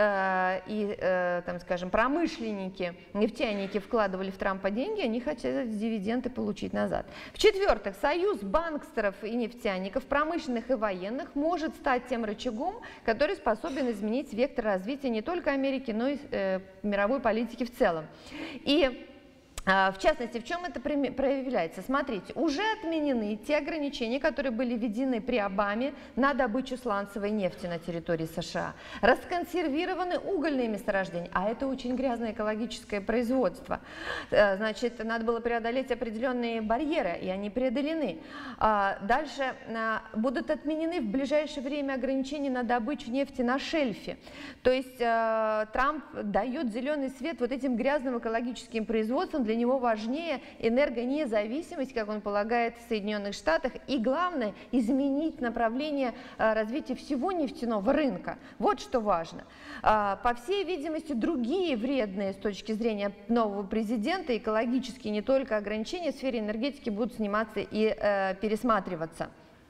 и, там, скажем, промышленники, нефтяники вкладывали в Трампа деньги, они хотят дивиденды получить назад. В-четвертых, союз банкстеров и нефтяников, промышленных и военных, может стать тем рычагом, который способен изменить вектор развития не только Америки, но и мировой политики в целом. И В частности, в чем это проявляется? Смотрите, уже отменены те ограничения, которые были введены при Обаме на добычу сланцевой нефти на территории США. Расконсервированы угольные месторождения, а это очень грязное экологическое производство. Значит, надо было преодолеть определенные барьеры, и они преодолены. Дальше будут отменены в ближайшее время ограничения на добычу нефти на шельфе. То есть Трамп дает зеленый свет вот этим грязным экологическим производствам. Для него важнее энергонезависимость, как он полагает, в Соединенных Штатах, и главное – изменить направление развития всего нефтяного рынка. Вот что важно. По всей видимости, другие вредные с точки зрения нового президента экологические не только ограничения в сфере энергетики будут сниматься и пересматриваться.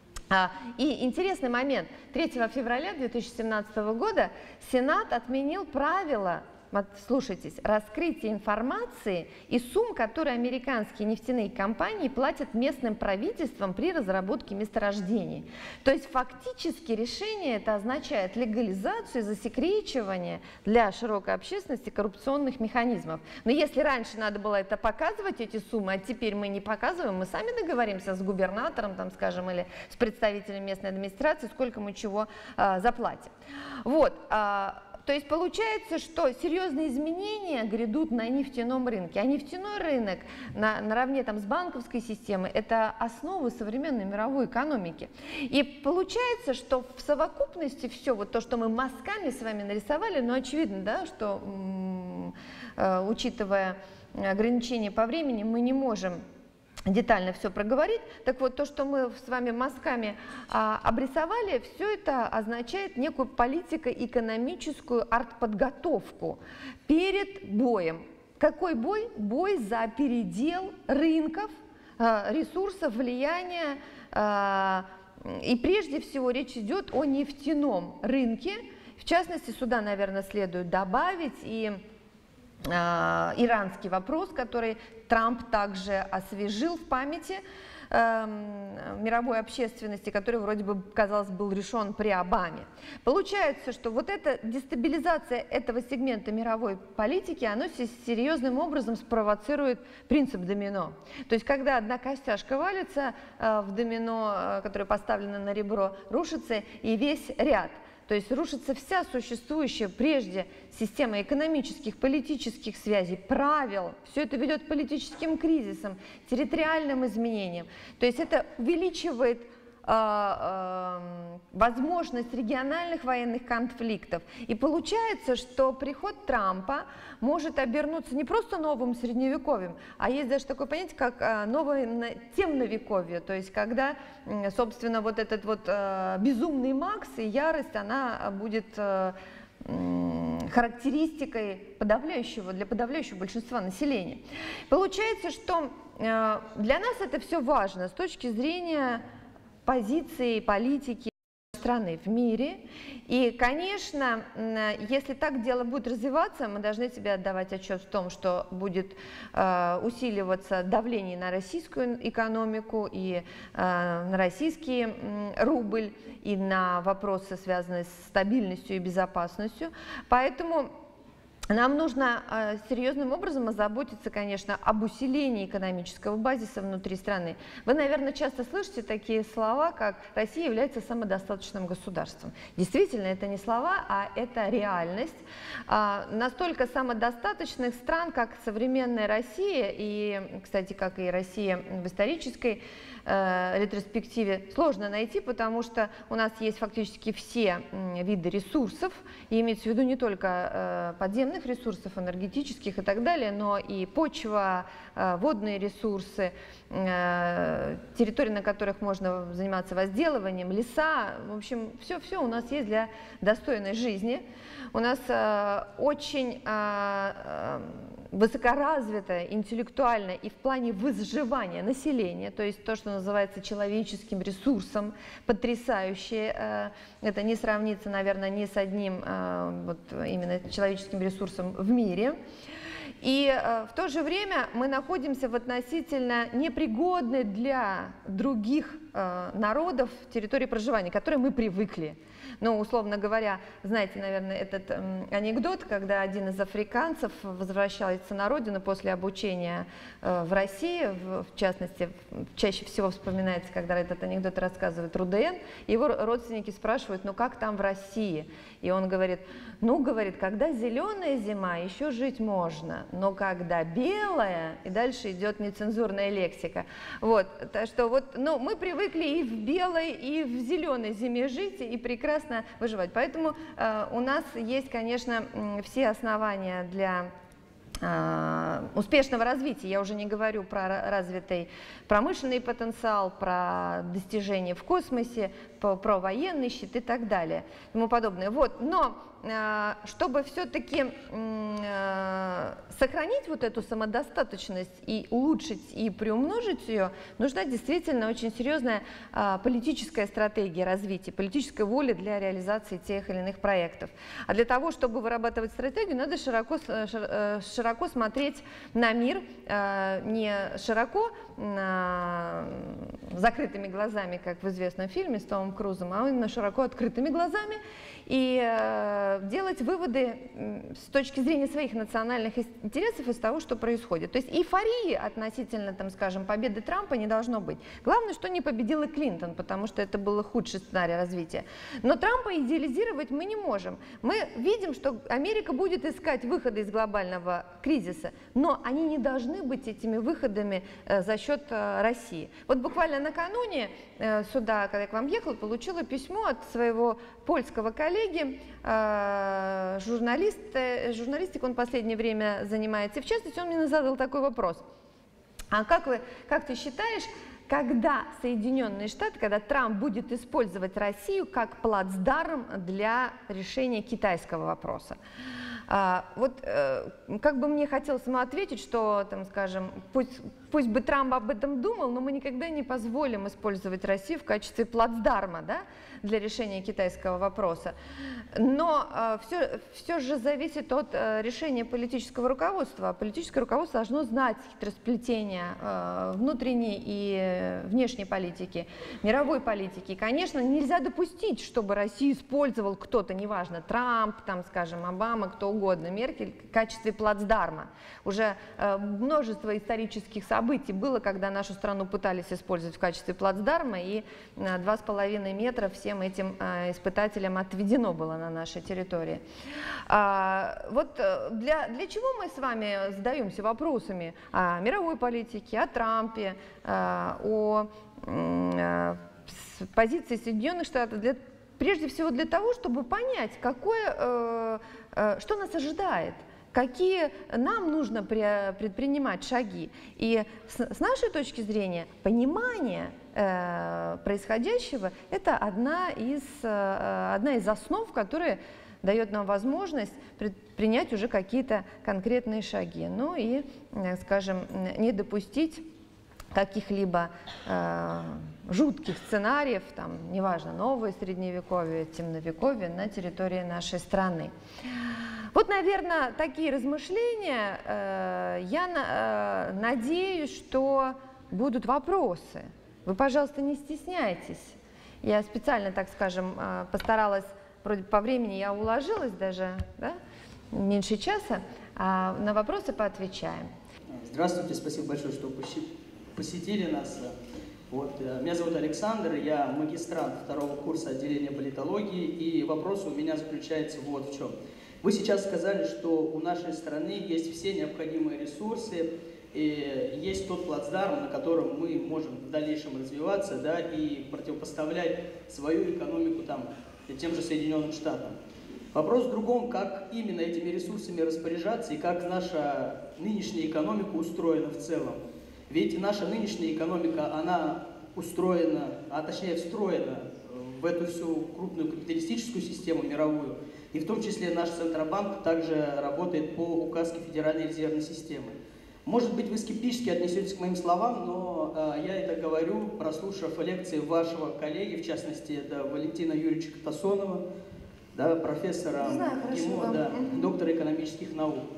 И интересный момент. 3 февраля 2017 года Сенат отменил правила, слушайтесь, раскрытие информации и сумм, которые американские нефтяные компании платят местным правительствам при разработке месторождений. То есть фактически решение это означает легализацию и засекречивание для широкой общественности коррупционных механизмов. Но если раньше надо было это показывать, эти суммы, а теперь мы не показываем, мы сами договоримся с губернатором, там, скажем, или с представителем местной администрации, сколько мы чего заплатим. Вот. То есть получается, что серьезные изменения грядут на нефтяном рынке, а нефтяной рынок наравне там, с банковской системой – это основа современной мировой экономики. И получается, что в совокупности все вот то, что мы мазками с вами нарисовали, но очевидно, да, что учитывая ограничения по времени, мы не можем детально все проговорить. Так вот, то, что мы с вами мазками обрисовали, все это означает некую политико-экономическую артподготовку перед боем. Какой бой? Бой за передел рынков, ресурсов, влияния. И прежде всего речь идет о нефтяном рынке. В частности, сюда, наверное, следует добавить и иранский вопрос, который Трамп также освежил в памяти мировой общественности, который вроде бы, казалось, был решен при Обаме. Получается, что вот эта дестабилизация этого сегмента мировой политики, оно серьезным образом спровоцирует принцип домино. То есть, когда одна костяшка валится в домино, которое поставлено на ребро, рушится и весь ряд. То есть рушится вся существующая прежде система экономических, политических связей, правил. Все это ведет к политическим кризисам, территориальным изменениям. То есть это увеличивает возможность региональных военных конфликтов. И получается, что приход Трампа может обернуться не просто новым средневековьем, а есть даже такое понятие, как новое темновековье. То есть когда, собственно, вот этот вот безумный Макс и ярость, она будет характеристикой для подавляющего большинства населения. Получается, что для нас это все важно с точки зрения позиции, политики страны в мире. И, конечно, если так дело будет развиваться, мы должны себе отдавать отчет в том, что будет усиливаться давление на российскую экономику и на российский рубль, и на вопросы, связанные с стабильностью и безопасностью. Поэтому нам нужно серьезным образом озаботиться, конечно, об усилении экономического базиса внутри страны. Вы, наверное, часто слышите такие слова, как «Россия является самодостаточным государством». Действительно, это не слова, а это реальность. Настолько самодостаточных стран, как современная Россия, и, кстати, как и Россия в исторической ретроспективе, сложно найти, потому что у нас есть фактически все виды ресурсов, и имеется в виду не только подземных ресурсов, энергетических и так далее, но и почва, водные ресурсы, территории, на которых можно заниматься возделыванием, леса, в общем, все у нас есть для достойной жизни. У нас очень высокоразвитое интеллектуально и в плане выживания населения, то есть то, что называется человеческим ресурсом, потрясающее. Это не сравнится, наверное, ни с одним вот именно человеческим ресурсом в мире. И в то же время мы находимся в относительно непригодной для других народов территории проживания, к которой мы привыкли. Ну, условно говоря, знаете, наверное, этот анекдот, когда один из африканцев возвращается на родину после обучения в России, в частности, чаще всего вспоминается, когда этот анекдот рассказывает Руден, его родственники спрашивают, ну как там в России? И он говорит, ну, говорит, когда зеленая зима, еще жить можно, но когда белая, и дальше идет нецензурная лексика. Вот, так что вот, ну, мы привыкли и в белой, и в зеленой зиме жить, и прекрасно выживать. Поэтому у нас есть, конечно, все основания для успешного развития. Я уже не говорю про развитый промышленный потенциал, про достижения в космосе, про военный щит и так далее, и тому подобное. Вот. Но чтобы все-таки сохранить вот эту самодостаточность и улучшить и приумножить ее, нужна действительно очень серьезная политическая стратегия развития, политическая воля для реализации тех или иных проектов. А для того, чтобы вырабатывать стратегию, надо широко смотреть на мир, не широко закрытыми глазами, как в известном фильме с Томом Крузом, а именно широко открытыми глазами и делать выводы с точки зрения своих национальных интересов из того, что происходит. То есть эйфории относительно, там, скажем, победы Трампа не должно быть. Главное, что не победила Клинтон, потому что это был худший сценарий развития. Но Трампа идеализировать мы не можем. Мы видим, что Америка будет искать выходы из глобального кризиса, но они не должны быть этими выходами за счет России. Вот буквально накануне сюда, когда я к вам ехала, получила письмо от своего польского коллеги, журналистикой он в последнее время занимается. И в частности, он мне задал такой вопрос. А как ты считаешь, когда Соединенные Штаты, когда Трамп будет использовать Россию как плацдарм для решения китайского вопроса? Вот как бы мне хотелось ему ответить, что, там, скажем, пусть бы Трамп об этом думал, но мы никогда не позволим использовать Россию в качестве плацдарма, да, для решения китайского вопроса. Но все же зависит от решения политического руководства. Политическое руководство должно знать хитросплетения внутренней и внешней политики, мировой политики. И, конечно, нельзя допустить, чтобы Россию использовал кто-то, неважно, Трамп, там, скажем, Обама, кто угодно, Меркель, в качестве плацдарма. Уже множество исторических событий было, когда нашу страну пытались использовать в качестве плацдарма, и 2,5 метра всем этим испытателям отведено было на нашей территории. Вот для чего мы с вами задаемся вопросами о мировой политике, о Трампе, о позиции Соединенных Штатов? Прежде всего для того, чтобы понять, что нас ожидает, какие нам нужно предпринимать шаги. И с нашей точки зрения понимание происходящего – это одна из основ, которая дает нам возможность предпринять уже какие-то конкретные шаги. Ну и, скажем, не допустить каких-либо жутких сценариев, там, неважно, новое средневековье, темновековье на территории нашей страны. Вот, наверное, такие размышления. Я надеюсь, что будут вопросы. Вы, пожалуйста, не стесняйтесь. Я специально, так скажем, постаралась, вроде по времени я уложилась даже, да, меньше часа, а на вопросы поотвечаем. Здравствуйте, спасибо большое, что посетили нас. Вот, меня зовут Александр, я магистрант 2-го курса отделения политологии, и вопрос у меня заключается вот в чем. Вы сейчас сказали, что у нашей страны есть все необходимые ресурсы, и есть тот плацдарм, на котором мы можем в дальнейшем развиваться, да, и противопоставлять свою экономику там, тем же Соединенным Штатам. Вопрос в другом, как именно этими ресурсами распоряжаться и как наша нынешняя экономика устроена в целом. Ведь наша нынешняя экономика, она устроена, а точнее встроена в эту всю крупную капиталистическую систему мировую, и в том числе наш Центробанк также работает по указке Федеральной резервной системы. Может быть, вы скептически отнесетесь к моим словам, но я это говорю, прослушав лекции вашего коллеги, в частности, это Валентина Юрьевича Катасонова, да, профессора ГИМО, да, доктора экономических наук.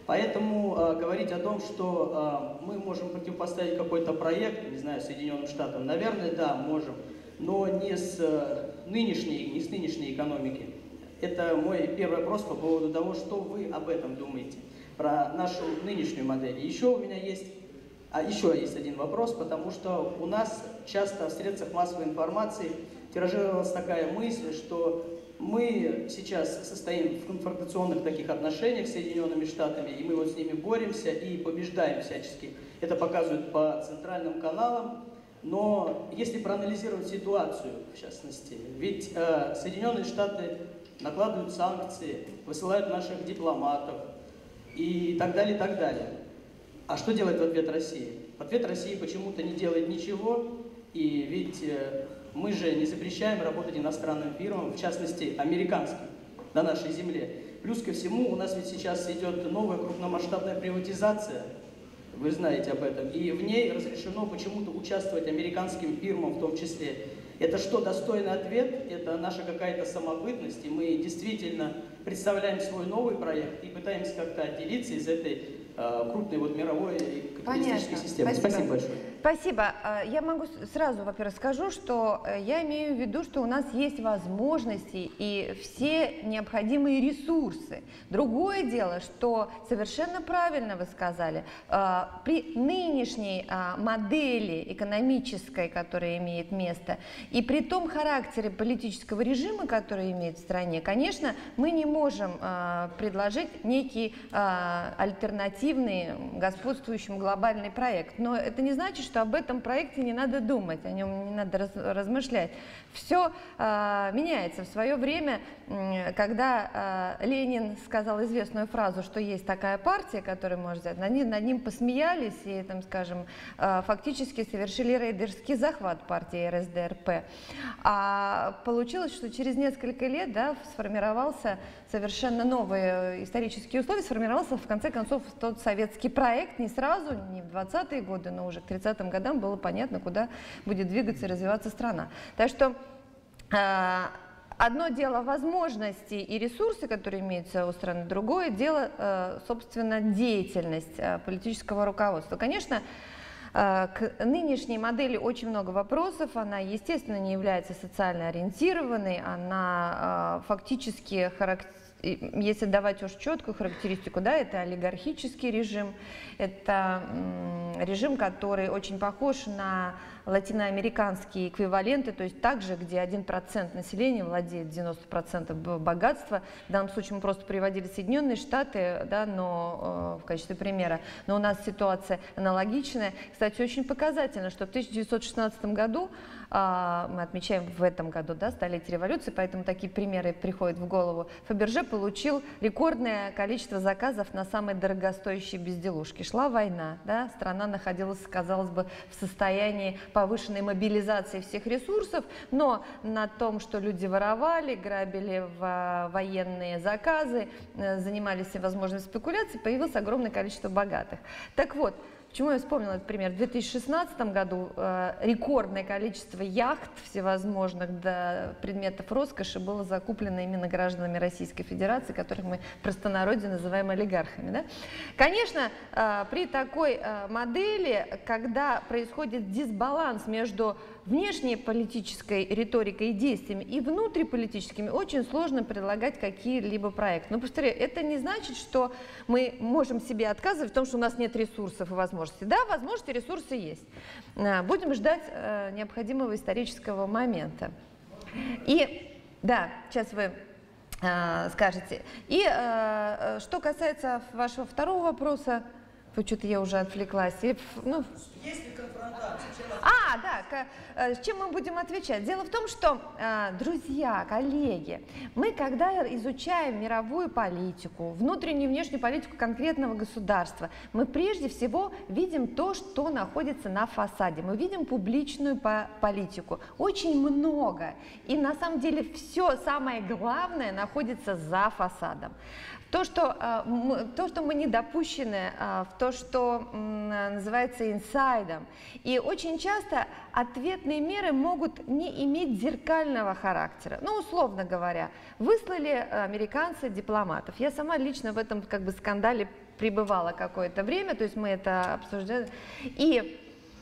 Поэтому говорить о том, что мы можем противопоставить какой-то проект, не знаю, Соединенным Штатам, наверное, да, можем, но не с нынешней экономики. Это мой первый вопрос по поводу того, что вы об этом думаете, про нашу нынешнюю модель. Еще у меня есть, еще есть один вопрос, потому что у нас часто в средствах массовой информации тиражировалась такая мысль, что мы сейчас состоим в конфронтационных таких отношениях с Соединенными Штатами, и мы вот с ними боремся и побеждаем всячески. Это показывают по центральным каналам. Но если проанализировать ситуацию, в частности, ведь Соединенные Штаты накладывают санкции, высылают наших дипломатов и так далее, и так далее. А что делает в ответ Россия? В ответ Россия почему-то не делает ничего, и ведь мы же не запрещаем работать иностранным фирмам, в частности, американским, на нашей земле. Плюс ко всему, у нас ведь сейчас идет новая крупномасштабная приватизация, вы знаете об этом, и в ней разрешено почему-то участвовать американским фирмам в том числе. Это что, достойный ответ? Это наша какая-то самобытность, и мы действительно представляем свой новый проект и пытаемся как-то отделиться из этой крупной вот мировой капиталистической системы. Спасибо большое. Спасибо. Я могу сразу, во-первых, скажу, что я имею в виду, что у нас есть возможности и все необходимые ресурсы. Другое дело, что совершенно правильно вы сказали, при нынешней модели экономической, которая имеет место, и при том характере политического режима, который имеет в стране, конечно, мы не можем предложить некий альтернативный господствующему глобальный проект. Но это не значит, что об этом проекте не надо думать, о нем не надо размышлять. Все меняется. В свое время, когда Ленин сказал известную фразу, что есть такая партия, которая может взять, над ним посмеялись и, там, скажем, фактически совершили рейдерский захват партии РСДРП. А получилось, что через несколько лет, да, сформировался совершенно новые исторические условия, сформировался, в конце концов, тот советский проект. Не сразу, не в 20-е годы, но уже к 30-м годам было понятно, куда будет двигаться и развиваться страна. Так что одно дело возможности и ресурсы, которые имеются у страны, другое дело, собственно, деятельность политического руководства. Конечно, к нынешней модели очень много вопросов, она, естественно, не является социально ориентированной, она фактически если давать уж четкую характеристику, да, это олигархический режим, это режим, который очень похож на латиноамериканские эквиваленты, то есть также, где 1% населения владеет 90% богатства. В данном случае мы просто приводили Соединенные Штаты, да, но, в качестве примера, но у нас ситуация аналогичная. Кстати, очень показательно, что в 1916 году, мы отмечаем в этом году, да, столетие революции, поэтому такие примеры приходят в голову, Фаберже получил рекордное количество заказов на самые дорогостоящие безделушки. Шла война, да, страна находилась, казалось бы, в состоянии повышенной мобилизации всех ресурсов, но на том, что люди воровали, грабили военные заказы, занимались всевозможными спекуляциями, появилось огромное количество богатых. Так вот, почему я вспомнила этот пример? В 2016 году рекордное количество яхт всевозможных, да, предметов роскоши было закуплено именно гражданами Российской Федерации, которых мы в простонародье называем олигархами. Да? Конечно, при такой модели, когда происходит дисбаланс между внешней политической риторикой и действиями и внутриполитическими, очень сложно предлагать какие-либо проекты. Но, повторяю, это не значит, что мы можем себе отказывать в том, что у нас нет ресурсов и возможностей. Да, возможности, ресурсы есть. Будем ждать необходимого исторического момента. И, да, сейчас вы скажете. И что касается вашего второго вопроса, что-то я уже отвлеклась. Ну, Есть ли конфронтация? Да, с чем мы будем отвечать? Дело в том, что, друзья, коллеги, мы, когда изучаем мировую политику, внутреннюю и внешнюю политику конкретного государства, мы прежде всего видим то, что находится на фасаде. Мы видим публичную политику. Очень много. И на самом деле все самое главное находится за фасадом. То, что мы не допущены в то, что называется инсайдом. И очень часто ответные меры могут не иметь зеркального характера. Ну, условно говоря, выслали американцы дипломатов. Я сама лично в этом скандале пребывала какое-то время, то есть мы это обсуждали. И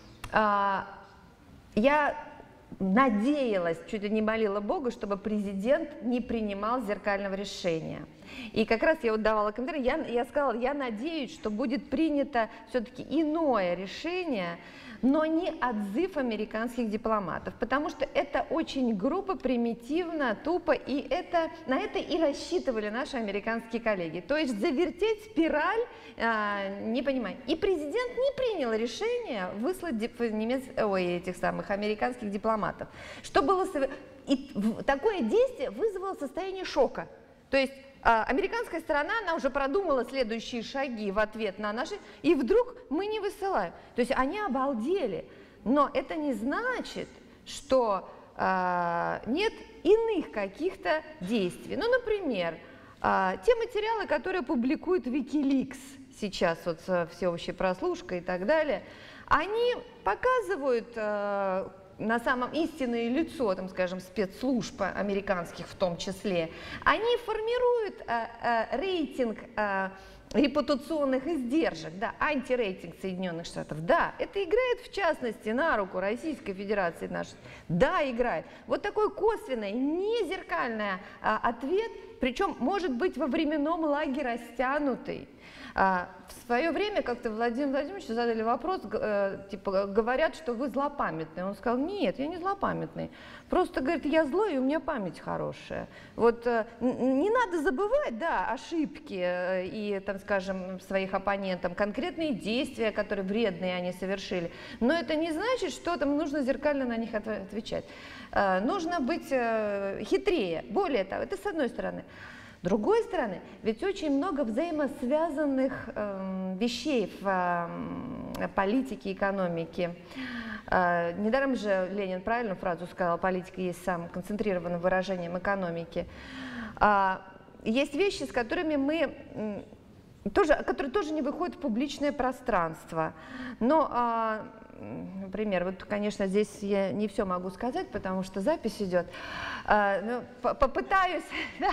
я надеялась, чуть ли не молила Бога, чтобы президент не принимал зеркального решения. И как раз я вот давала комментарий, я сказала, я надеюсь, что будет принято все-таки иное решение, но не отзыв американских дипломатов, потому что это очень грубо, примитивно, тупо, и на это и рассчитывали наши американские коллеги. То есть завертеть спираль, не понимаю. И президент не принял решение выслать этих самых американских дипломатов. Что было и такое действие вызвало состояние шока. То есть американская сторона, она уже продумала следующие шаги в ответ на наши, и вдруг мы не высылаем. То есть они обалдели. Но это не значит, что нет иных каких-то действий. Ну, например, те материалы, которые публикует Wikileaks сейчас, вот с всеобщей прослушкой и так далее, они показывают на самом истинное лицо, там, скажем, спецслужб американских в том числе, они формируют рейтинг репутационных издержек, да, антирейтинг Соединенных Штатов, да, это играет в частности на руку Российской Федерации, да, играет. Вот такой косвенный, не зеркальный ответ, причем может быть во временном лагере растянутый. В свое время как-то Владимиру Владимировичу задали вопрос, типа, говорят, что вы злопамятный. Он сказал, нет, я не злопамятный. Просто, говорит, я злой, и у меня память хорошая. Вот не надо забывать, да, ошибки и, там, скажем, своих оппонентов, конкретные действия, которые вредные они совершили. Но это не значит, что там нужно зеркально на них отвечать. Нужно быть хитрее. Более того, это с одной стороны. С другой стороны, ведь очень много взаимосвязанных вещей в политике, экономике. Недаром же Ленин правильную фразу сказал, политика есть самым концентрированным выражением экономики. Есть вещи, с которыми которые тоже не выходят в публичное пространство. Но, например, вот, конечно, здесь я не все могу сказать, потому что запись идет. Попытаюсь,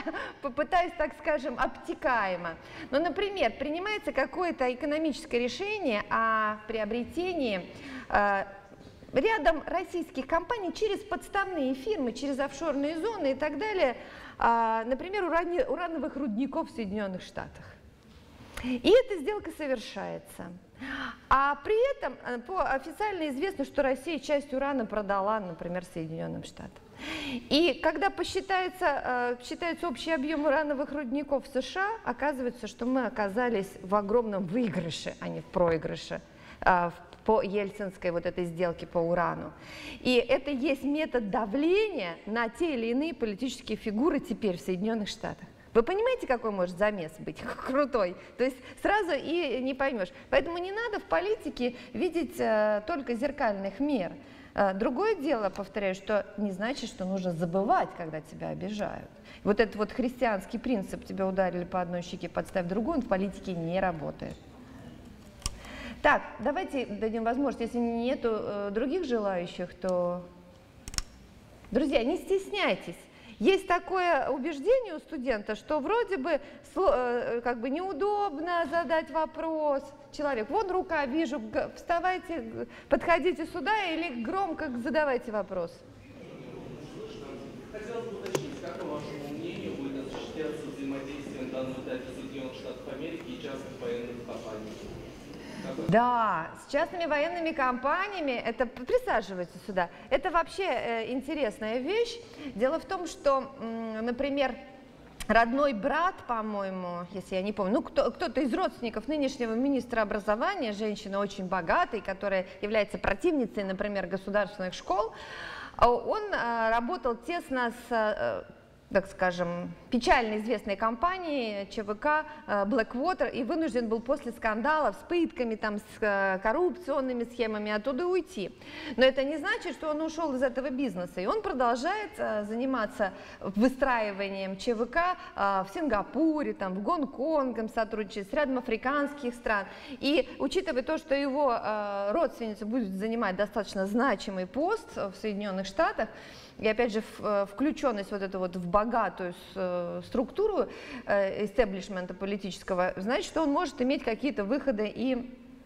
так скажем, обтекаемо. Но, например, принимается какое-то экономическое решение о приобретении рядом российских компаний через подставные фирмы, через офшорные зоны и так далее, например, урановых рудников в Соединенных Штатах. И эта сделка совершается. А при этом официально известно, что Россия часть урана продала, например, Соединенным Штатам. И когда считается общий объем урановых рудников в США, оказывается, что мы оказались в огромном выигрыше, а не в проигрыше по ельцинской вот этой сделке по урану. И это есть метод давления на те или иные политические фигуры теперь в Соединенных Штатах. Вы понимаете, какой может замес быть крутой? То есть сразу и не поймешь. Поэтому не надо в политике видеть только зеркальных мер. Другое дело, повторяю, что не значит, что нужно забывать, когда тебя обижают. Вот этот вот христианский принцип, тебя ударили по одной щеке, подставь другую, он в политике не работает. Так, давайте дадим возможность, если нету других желающих, то... Друзья, не стесняйтесь. Есть такое убеждение у студента, что вроде бы как бы неудобно задать вопрос человеку. Вон рука, вижу, вставайте, подходите сюда или громко задавайте вопрос. Хотелось бы уточнить, как, по вашему мнению, будет осуществляться взаимодействие на данном этапе Соединенных Штатов Америки и частных военных компаний? Да, с частными военными компаниями, это присаживайтесь сюда, это вообще интересная вещь. Дело в том, что, например, родной брат, по-моему, если я не помню, ну кто-то из родственников нынешнего министра образования, женщина очень богатой, которая является противницей, например, государственных школ, он работал тесно с... так скажем, печально известной компании ЧВК Blackwater и вынужден был после скандалов с пытками, там, с коррупционными схемами оттуда уйти. Но это не значит, что он ушел из этого бизнеса. И он продолжает заниматься выстраиванием ЧВК в Сингапуре, там, в Гонконге, сотрудничает с рядом африканских стран. И учитывая то, что его родственница будет занимать достаточно значимый пост в Соединенных Штатах, и опять же включенность вот эту вот в богатую структуру истеблишмента политического, значит, что он может иметь какие-то выходы и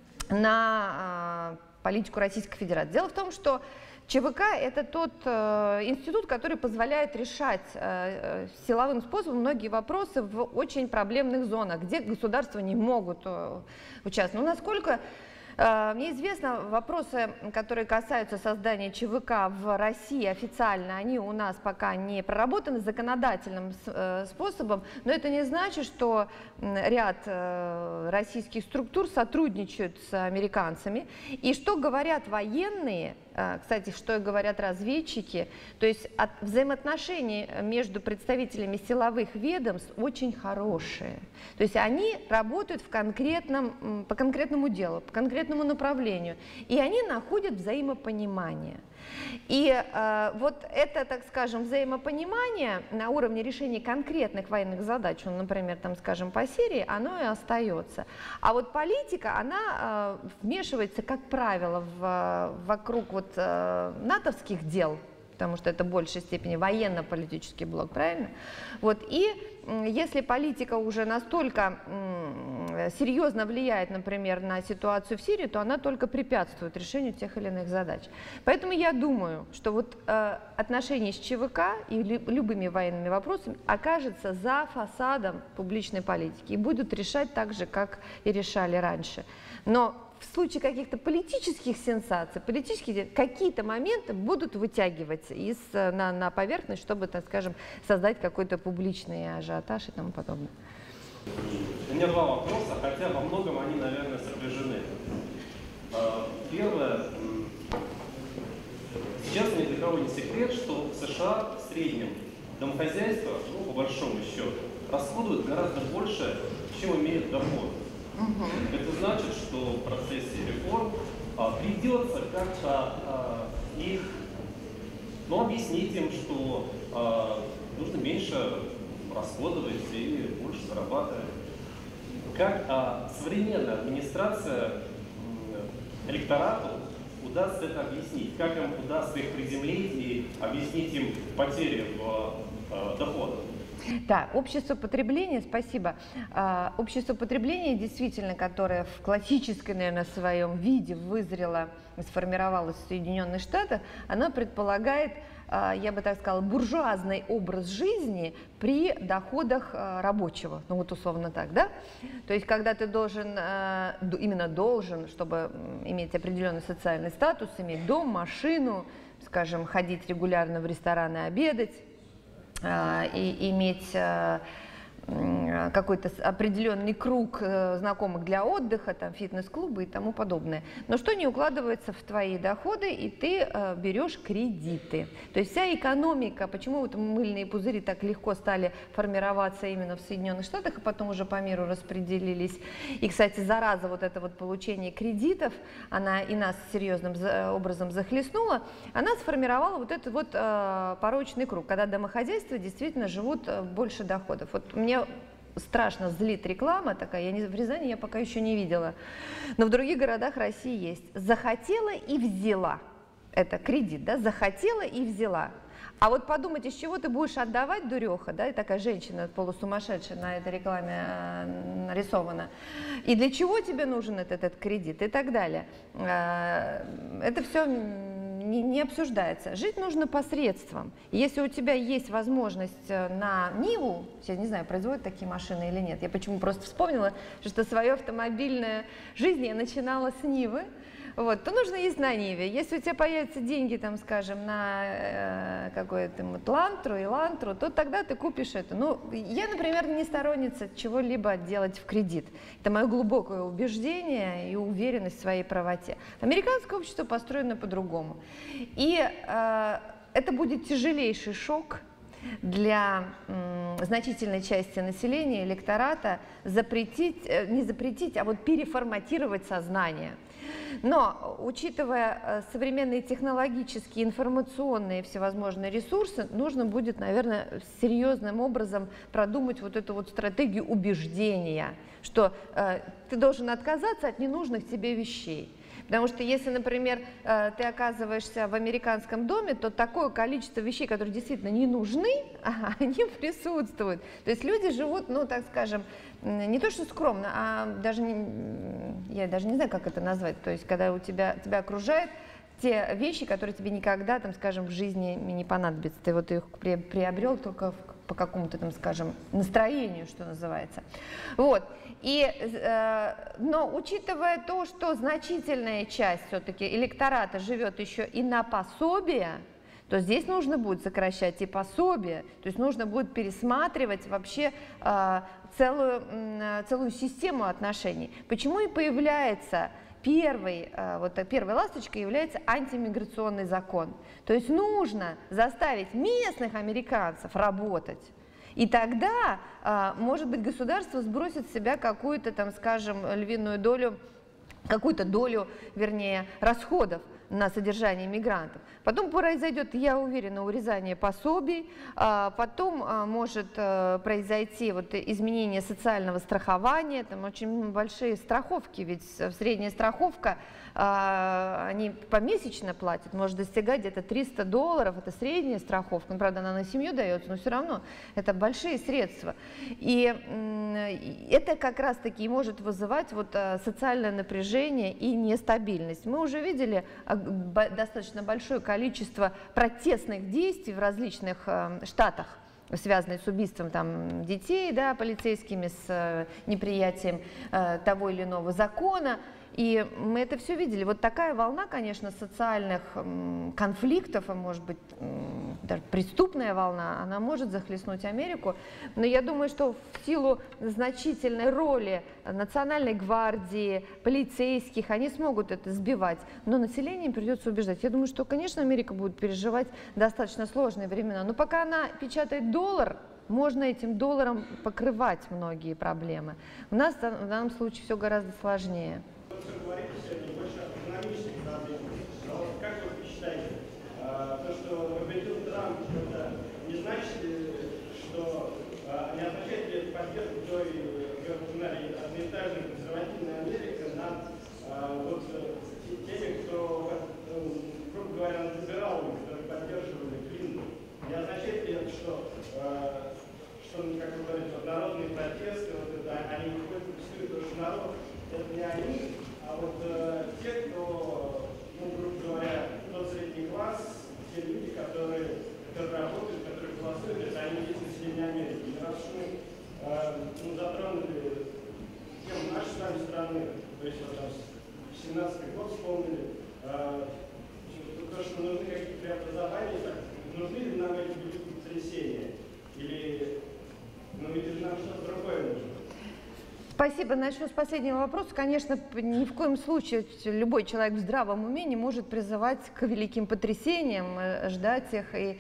на политику Российской Федерации. Дело в том, что ЧВК – это тот институт, который позволяет решать силовым способом многие вопросы в очень проблемных зонах, где государства не могут участвовать. Но насколько мне известно, вопросы, которые касаются создания ЧВК в России официально, они у нас пока не проработаны законодательным способом, но это не значит, что ряд российских структур сотрудничают с американцами. И что говорят военные, кстати, что говорят разведчики, то есть взаимоотношения между представителями силовых ведомств очень хорошие. То есть они работают по конкретному делу, по конкретному направлению, и они находят взаимопонимание. И вот это, так скажем, взаимопонимание на уровне решения конкретных военных задач, например, там, скажем, по Сирии, оно и остается. А вот политика, она вмешивается, как правило, вокруг вот натовских дел, потому что это в большей степени военно-политический блок, правильно? Вот, и если политика уже настолько серьезно влияет, например, на ситуацию в Сирии, то она только препятствует решению тех или иных задач. Поэтому я думаю, что вот отношения с ЧВК и любыми военными вопросами окажутся за фасадом публичной политики и будут решать так же, как и решали раньше. Но в случае каких-то политических сенсаций, какие-то моменты будут вытягивать на поверхность, чтобы, так скажем, создать какой-то публичный ажиотаж и тому подобное. У меня два вопроса, хотя во многом они, наверное, сопряжены. Первое. Сейчас ни для кого не секрет, что в США в среднем домохозяйство, по большому счету, расходуют гораздо больше, чем имеют доход. Это значит, что в процессе реформ придется как-то их, объяснить им, что нужно меньше расходовать и больше зарабатывать. Как современная администрация электорату удастся это объяснить? Как им удастся их приземлить и объяснить им потери в доходах? Да, общество потребления, спасибо. Общество потребления, действительно, которое в классической, наверное, своем виде вызрело, сформировалось в Соединенных Штатах, оно предполагает, я бы так сказала, буржуазный образ жизни при доходах рабочего, вот условно так, да? То есть, когда ты должен, именно должен, чтобы иметь определенный социальный статус, иметь дом, машину, скажем, ходить регулярно в рестораны, обедать, и иметь какой-то определенный круг знакомых для отдыха, там фитнес-клубы и тому подобное. Но что не укладывается в твои доходы, и ты берешь кредиты. То есть вся экономика, почему вот мыльные пузыри так легко стали формироваться именно в Соединенных Штатах, и потом уже по миру распределились. И, кстати, зараза вот это вот получение кредитов, она и нас серьезным образом захлестнула, она сформировала вот этот вот порочный круг, когда домохозяйства действительно живут больше доходов. Вот мне страшно злит реклама такая, в Рязани я пока еще не видела, но в других городах России есть. Захотела и взяла. Это кредит, да, захотела и взяла. А вот подумать, из чего ты будешь отдавать, дуреха, да, и такая женщина полусумасшедшая на этой рекламе нарисована, и для чего тебе нужен этот кредит и так далее. Это все не обсуждается. Жить нужно посредством. Если у тебя есть возможность на Ниву, я не знаю, производят такие машины или нет, я почему просто вспомнила, что свою автомобильную жизнь я начинала с Нивы, вот, то нужно есть на Ниве. Если у тебя появятся деньги, там, скажем, на какую-то Лантру и Лантру, то тогда ты купишь это. Ну, я, например, не сторонница чего-либо делать в кредит. Это мое глубокое убеждение и уверенность в своей правоте. Американское общество построено по-другому. И это будет тяжелейший шок для значительной части населения, электората, не запретить, а вот переформатировать сознание. Но, учитывая современные технологические, информационные всевозможные ресурсы, нужно будет, наверное, серьезным образом продумать вот эту вот стратегию убеждения, что ты должен отказаться от ненужных тебе вещей. Потому что если, например, ты оказываешься в американском доме, то такое количество вещей, которые действительно не нужны, они присутствуют. То есть люди живут, ну, так скажем, не то что скромно, а даже, я даже не знаю, как это назвать. То есть когда тебя окружает те вещи, которые тебе никогда, там, скажем, в жизни не понадобятся. Ты вот их приобрел только по какому-то, там, скажем, настроению, что называется. Вот. Но учитывая то, что значительная часть все-таки электората живет еще и на пособие, то здесь нужно будет сокращать и пособие, то есть нужно будет пересматривать вообще целую систему отношений. Почему и появляется первой ласточкой является антимиграционный закон. То есть нужно заставить местных американцев работать. И тогда, может быть, государство сбросит с себя какую-то, там, скажем, львиную долю, какую-то долю, вернее, расходов на содержание мигрантов. Потом произойдет, я уверена, урезание пособий, потом может произойти вот изменение социального страхования, там очень большие страховки, ведь средняя страховка, они помесячно платят, может достигать где-то $300, это средняя страховка, ну, правда, она на семью дается, но все равно это большие средства. И это как раз-таки может вызывать вот социальное напряжение и нестабильность. Мы уже видели достаточно большое количество протестных действий в различных штатах, связанные с убийством там, детей, да, полицейскими, с неприятием того или иного закона. И мы это все видели. Вот такая волна, конечно, социальных конфликтов, а может быть, даже преступная волна, она может захлестнуть Америку. Но я думаю, что в силу значительной роли Национальной гвардии, полицейских, они смогут это сбивать. Но население им придется убеждать. Я думаю, что, конечно, Америка будет переживать достаточно сложные времена. Но пока она печатает доллар, можно этим долларом покрывать многие проблемы. У нас в данном случае все гораздо сложнее. Вы говорите сегодня больше о экономических проблемах. А вот как вы считаете, то, что победил Трамп, это не значит, что не означает ли это поддержку той одноэтажной консервативной Америки над вот теми, кто, грубо говоря, над либералами, которые поддерживали Клинтона? Не означает ли это, что как вы говорите, вот народные протесты, вот это, они выходят, протестуют, потому что народ это не они, а вот те, кто, ну, грубо говоря, тот средний класс, те люди, которые работают, которые голосуют, это они есть население Америки. И раз мы затронули тему нашей с вами страны, то есть вот там 17-й год вспомнили, то, что нужны какие-то преобразования, так, нужны ли нам эти великие потрясения, или или нам что-то другое нужно? Спасибо. Начну с последнего вопроса. Конечно, ни в коем случае любой человек в здравом уме не может призывать к великим потрясениям, ждать их и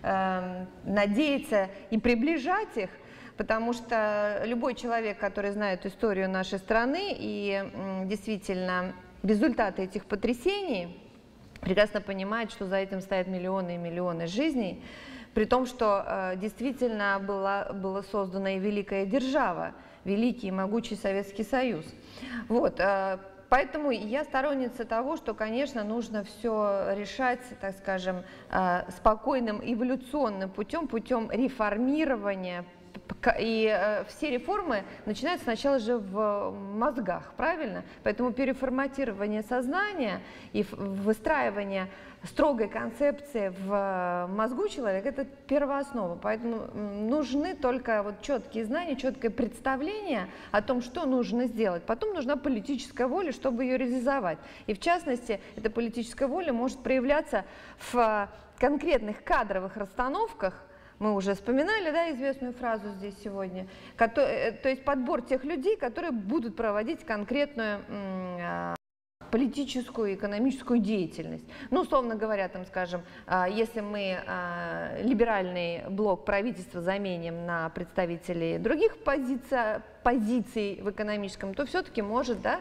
надеяться и приближать их, потому что любой человек, который знает историю нашей страны и действительно результаты этих потрясений, прекрасно понимает, что за этим стоят миллионы и миллионы жизней, при том, что действительно была создана и великая держава, великий и могучий Советский Союз. Вот, поэтому я сторонница того, что, конечно, нужно все решать, так скажем, спокойным эволюционным путем, путем реформирования. И все реформы начинаются сначала же в мозгах, правильно? Поэтому переформатирование сознания и выстраивание строгой концепции в мозгу человека – это первооснова. Поэтому нужны только вот четкие знания, четкое представление о том, что нужно сделать. Потом нужна политическая воля, чтобы ее реализовать. И в частности, эта политическая воля может проявляться в конкретных кадровых расстановках. Мы уже вспоминали, да, известную фразу здесь сегодня, то есть подбор тех людей, которые будут проводить конкретную политическую и экономическую деятельность. Ну, условно говоря, там, скажем, если мы либеральный блок правительства заменим на представителей других позиций в экономическом, то все-таки может, да,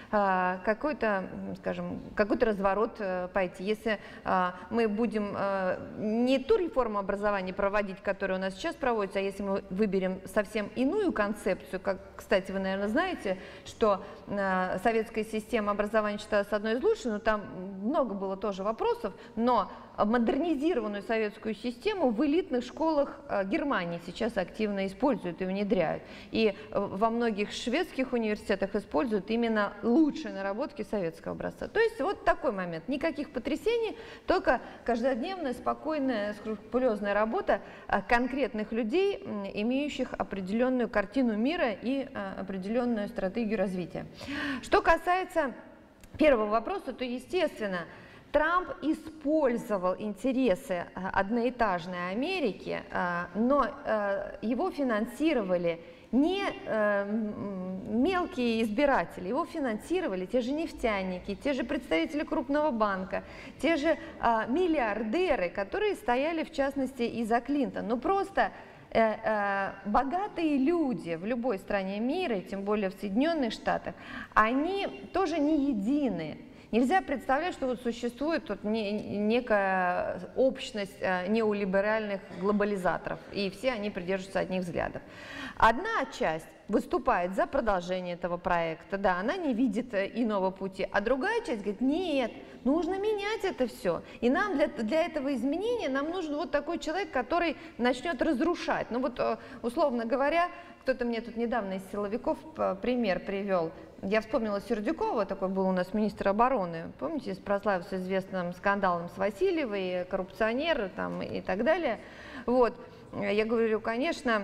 какой-то, скажем, какой-то разворот пойти. Если мы будем не ту реформу образования проводить, которая у нас сейчас проводится, а если мы выберем совсем иную концепцию, как, кстати, вы, наверное, знаете, что советская система образования считалась одной из лучших, но там много было тоже вопросов, но модернизированную советскую систему в элитных школах Германии сейчас активно используют и внедряют. И во многих шведских университетах используют именно лучшие наработки советского образца. То есть вот такой момент. Никаких потрясений, только каждодневная, спокойная, скрупулезная работа конкретных людей, имеющих определенную картину мира и определенную стратегию развития. Что касается первого вопроса, то, естественно, Трамп использовал интересы одноэтажной Америки, но его финансировали не мелкие избиратели, его финансировали те же нефтяники, те же представители крупного банка, те же миллиардеры, которые стояли в частности и за Клинтон. Но просто богатые люди в любой стране мира, и тем более в Соединенных Штатах, они тоже не едины. Нельзя представлять, что вот существует тут некая общность неолиберальных глобализаторов, и все они придерживаются одних взглядов. Одна часть выступает за продолжение этого проекта, да, она не видит иного пути, а другая часть говорит, нет, нужно менять это все, и нам для этого изменения нам нужен вот такой человек, который начнет разрушать. Ну вот, условно говоря, кто-то мне тут недавно из силовиков пример привел. Я вспомнила Сердюкова, такой был у нас министр обороны, помните, прославился известным скандалом с Васильевой, коррупционер там, и так далее. Вот. Я говорю, конечно,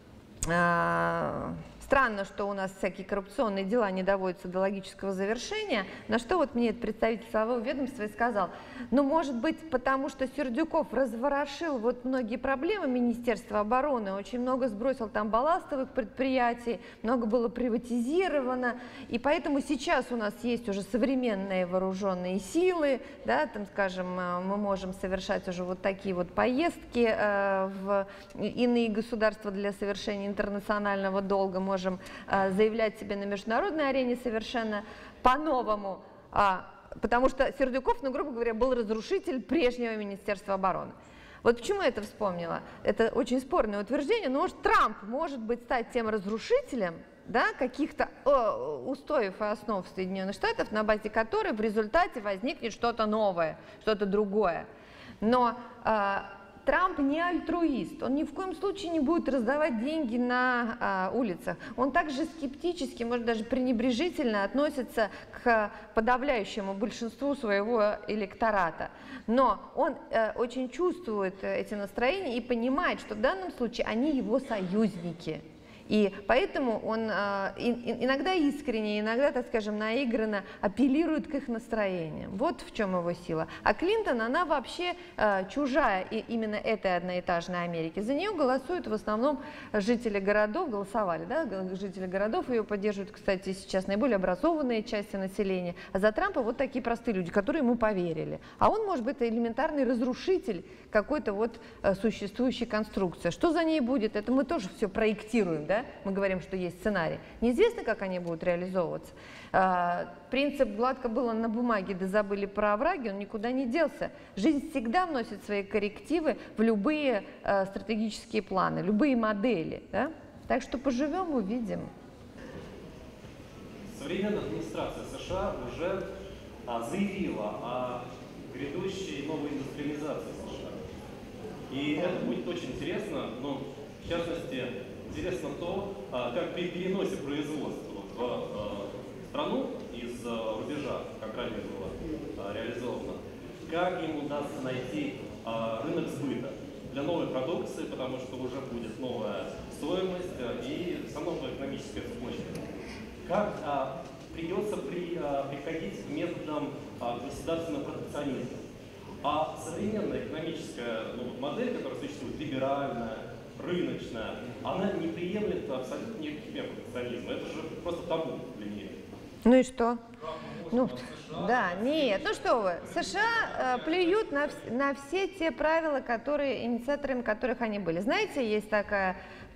странно, что у нас всякие коррупционные дела не доводятся до логического завершения, на что вот мне представитель силового ведомства и сказал, ну, может быть, потому что Сердюков разворошил вот многие проблемы Министерства обороны, очень много сбросил там балластовых предприятий, много было приватизировано, и поэтому сейчас у нас есть уже современные вооруженные силы, да, там, скажем, мы можем совершать уже вот такие вот поездки в иные государства для совершения интернационального долга, можем заявлять себя на международной арене совершенно по-новому, потому что Сердюков, ну, грубо говоря, был разрушитель прежнего Министерства обороны. Вот почему я это вспомнила? Это очень спорное утверждение, но может Трамп, может быть, стать тем разрушителем, да, каких-то устоев и основ Соединенных Штатов, на базе которой в результате возникнет что-то новое, что-то другое. Но Трамп не альтруист, он ни в коем случае не будет раздавать деньги на улицах. Он также скептически, может даже пренебрежительно относится к подавляющему большинству своего электората. Но он очень чувствует эти настроения и понимает, что в данном случае они его союзники. И поэтому он иногда искренне, иногда, так скажем, наигранно апеллирует к их настроениям. Вот в чем его сила. А Клинтон, она вообще чужая именно этой одноэтажной Америки. За нее голосуют в основном жители городов, голосовали, да, жители городов ее поддерживают, кстати, сейчас наиболее образованные части населения. А за Трампа вот такие простые люди, которые ему поверили. А он, может быть, элементарный разрушитель какой-то вот существующей конструкции. Что за ней будет, это мы тоже все проектируем, да? Мы говорим, что есть сценарий. Неизвестно, как они будут реализовываться. Принцип «гладко было на бумаге, да забыли про овраги», он никуда не делся. Жизнь всегда вносит свои коррективы в любые стратегические планы, любые модели. Да? Так что поживем, увидим. Современная администрация США уже заявила о грядущей новой индустриализации США. И это будет очень интересно, но в частности интересно то, как при переносе производства в страну из рубежа, как ранее было реализовано, как им удастся найти рынок сбыта для новой продукции, потому что уже будет новая стоимость и сама экономическая цепочка. Как придется приходить к методам государственного протекционизма. А современная экономическая модель, которая существует, либеральная, рыночная, она не приемлет абсолютно никаких мер протекционизма. Это же просто табу для нее. Ну и что? Ну, да, нет, ну что вы, США плюют на все те правила, инициаторами которых они были. Знаете, есть такая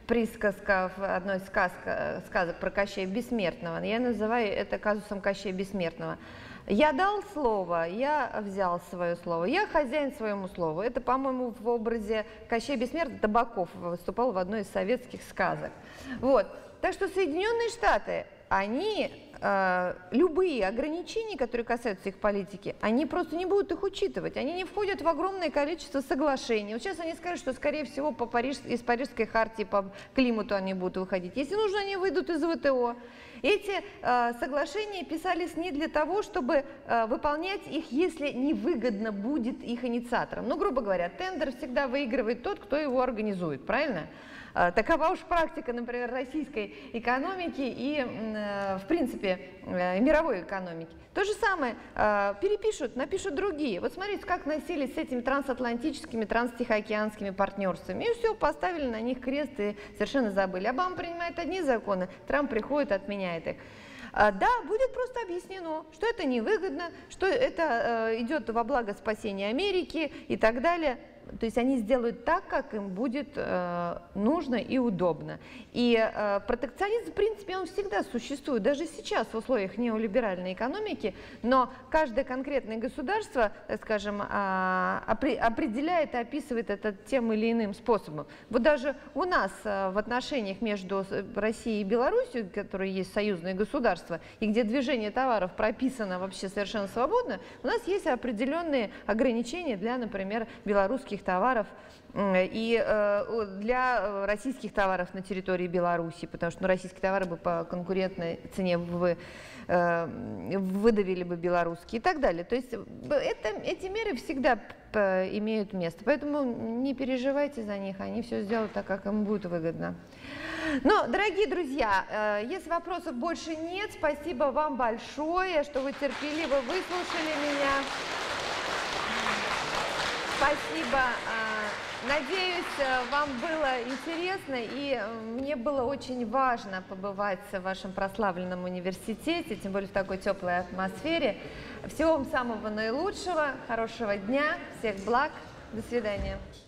присказка в одной из сказок про Кощея Бессмертного. Я называю это казусом Кощея Бессмертного. Я дал слово, я взял свое слово, я хозяин своему слову. Это, по-моему, в образе Кощея Бессмертного Табаков выступал в одной из советских сказок. Вот. Так что Соединенные Штаты, они любые ограничения, которые касаются их политики, они просто не будут их учитывать. Они не входят в огромное количество соглашений. Вот сейчас они скажут, что, скорее всего, из Парижской хартии по климату они будут выходить. Если нужно, они выйдут из ВТО. Эти соглашения писались не для того, чтобы выполнять их, если невыгодно будет их инициаторам. Ну, грубо говоря, тендер всегда выигрывает тот, кто его организует, правильно? Такова уж практика, например, российской экономики и, в принципе, мировой экономики. То же самое перепишут, напишут другие. Вот смотрите, как носились с этими трансатлантическими, транстихоокеанскими партнерствами. И все, поставили на них крест и совершенно забыли. Обама принимает одни законы, Трамп приходит, отменяет их. Да, будет просто объяснено, что это невыгодно, что это идет во благо спасения Америки и так далее. То есть они сделают так, как им будет нужно и удобно. И протекционизм, в принципе, он всегда существует, даже сейчас в условиях неолиберальной экономики, но каждое конкретное государство, так скажем, определяет и описывает это тем или иным способом. Вот даже у нас в отношениях между Россией и Беларусью, которые есть союзные государства, и где движение товаров прописано вообще совершенно свободно, у нас есть определенные ограничения для, например, белорусских товаров и для российских товаров на территории Беларуси, потому что российские товары бы по конкурентной цене выдавили бы белорусские и так далее. То есть эти меры всегда имеют место, поэтому не переживайте за них, они все сделают так, как им будет выгодно. Но, дорогие друзья, если вопросов больше нет, спасибо вам большое, что вы терпеливо выслушали меня. Спасибо. Надеюсь, вам было интересно, и мне было очень важно побывать в вашем прославленном университете, тем более в такой теплой атмосфере. Всего вам самого наилучшего, хорошего дня, всех благ, до свидания.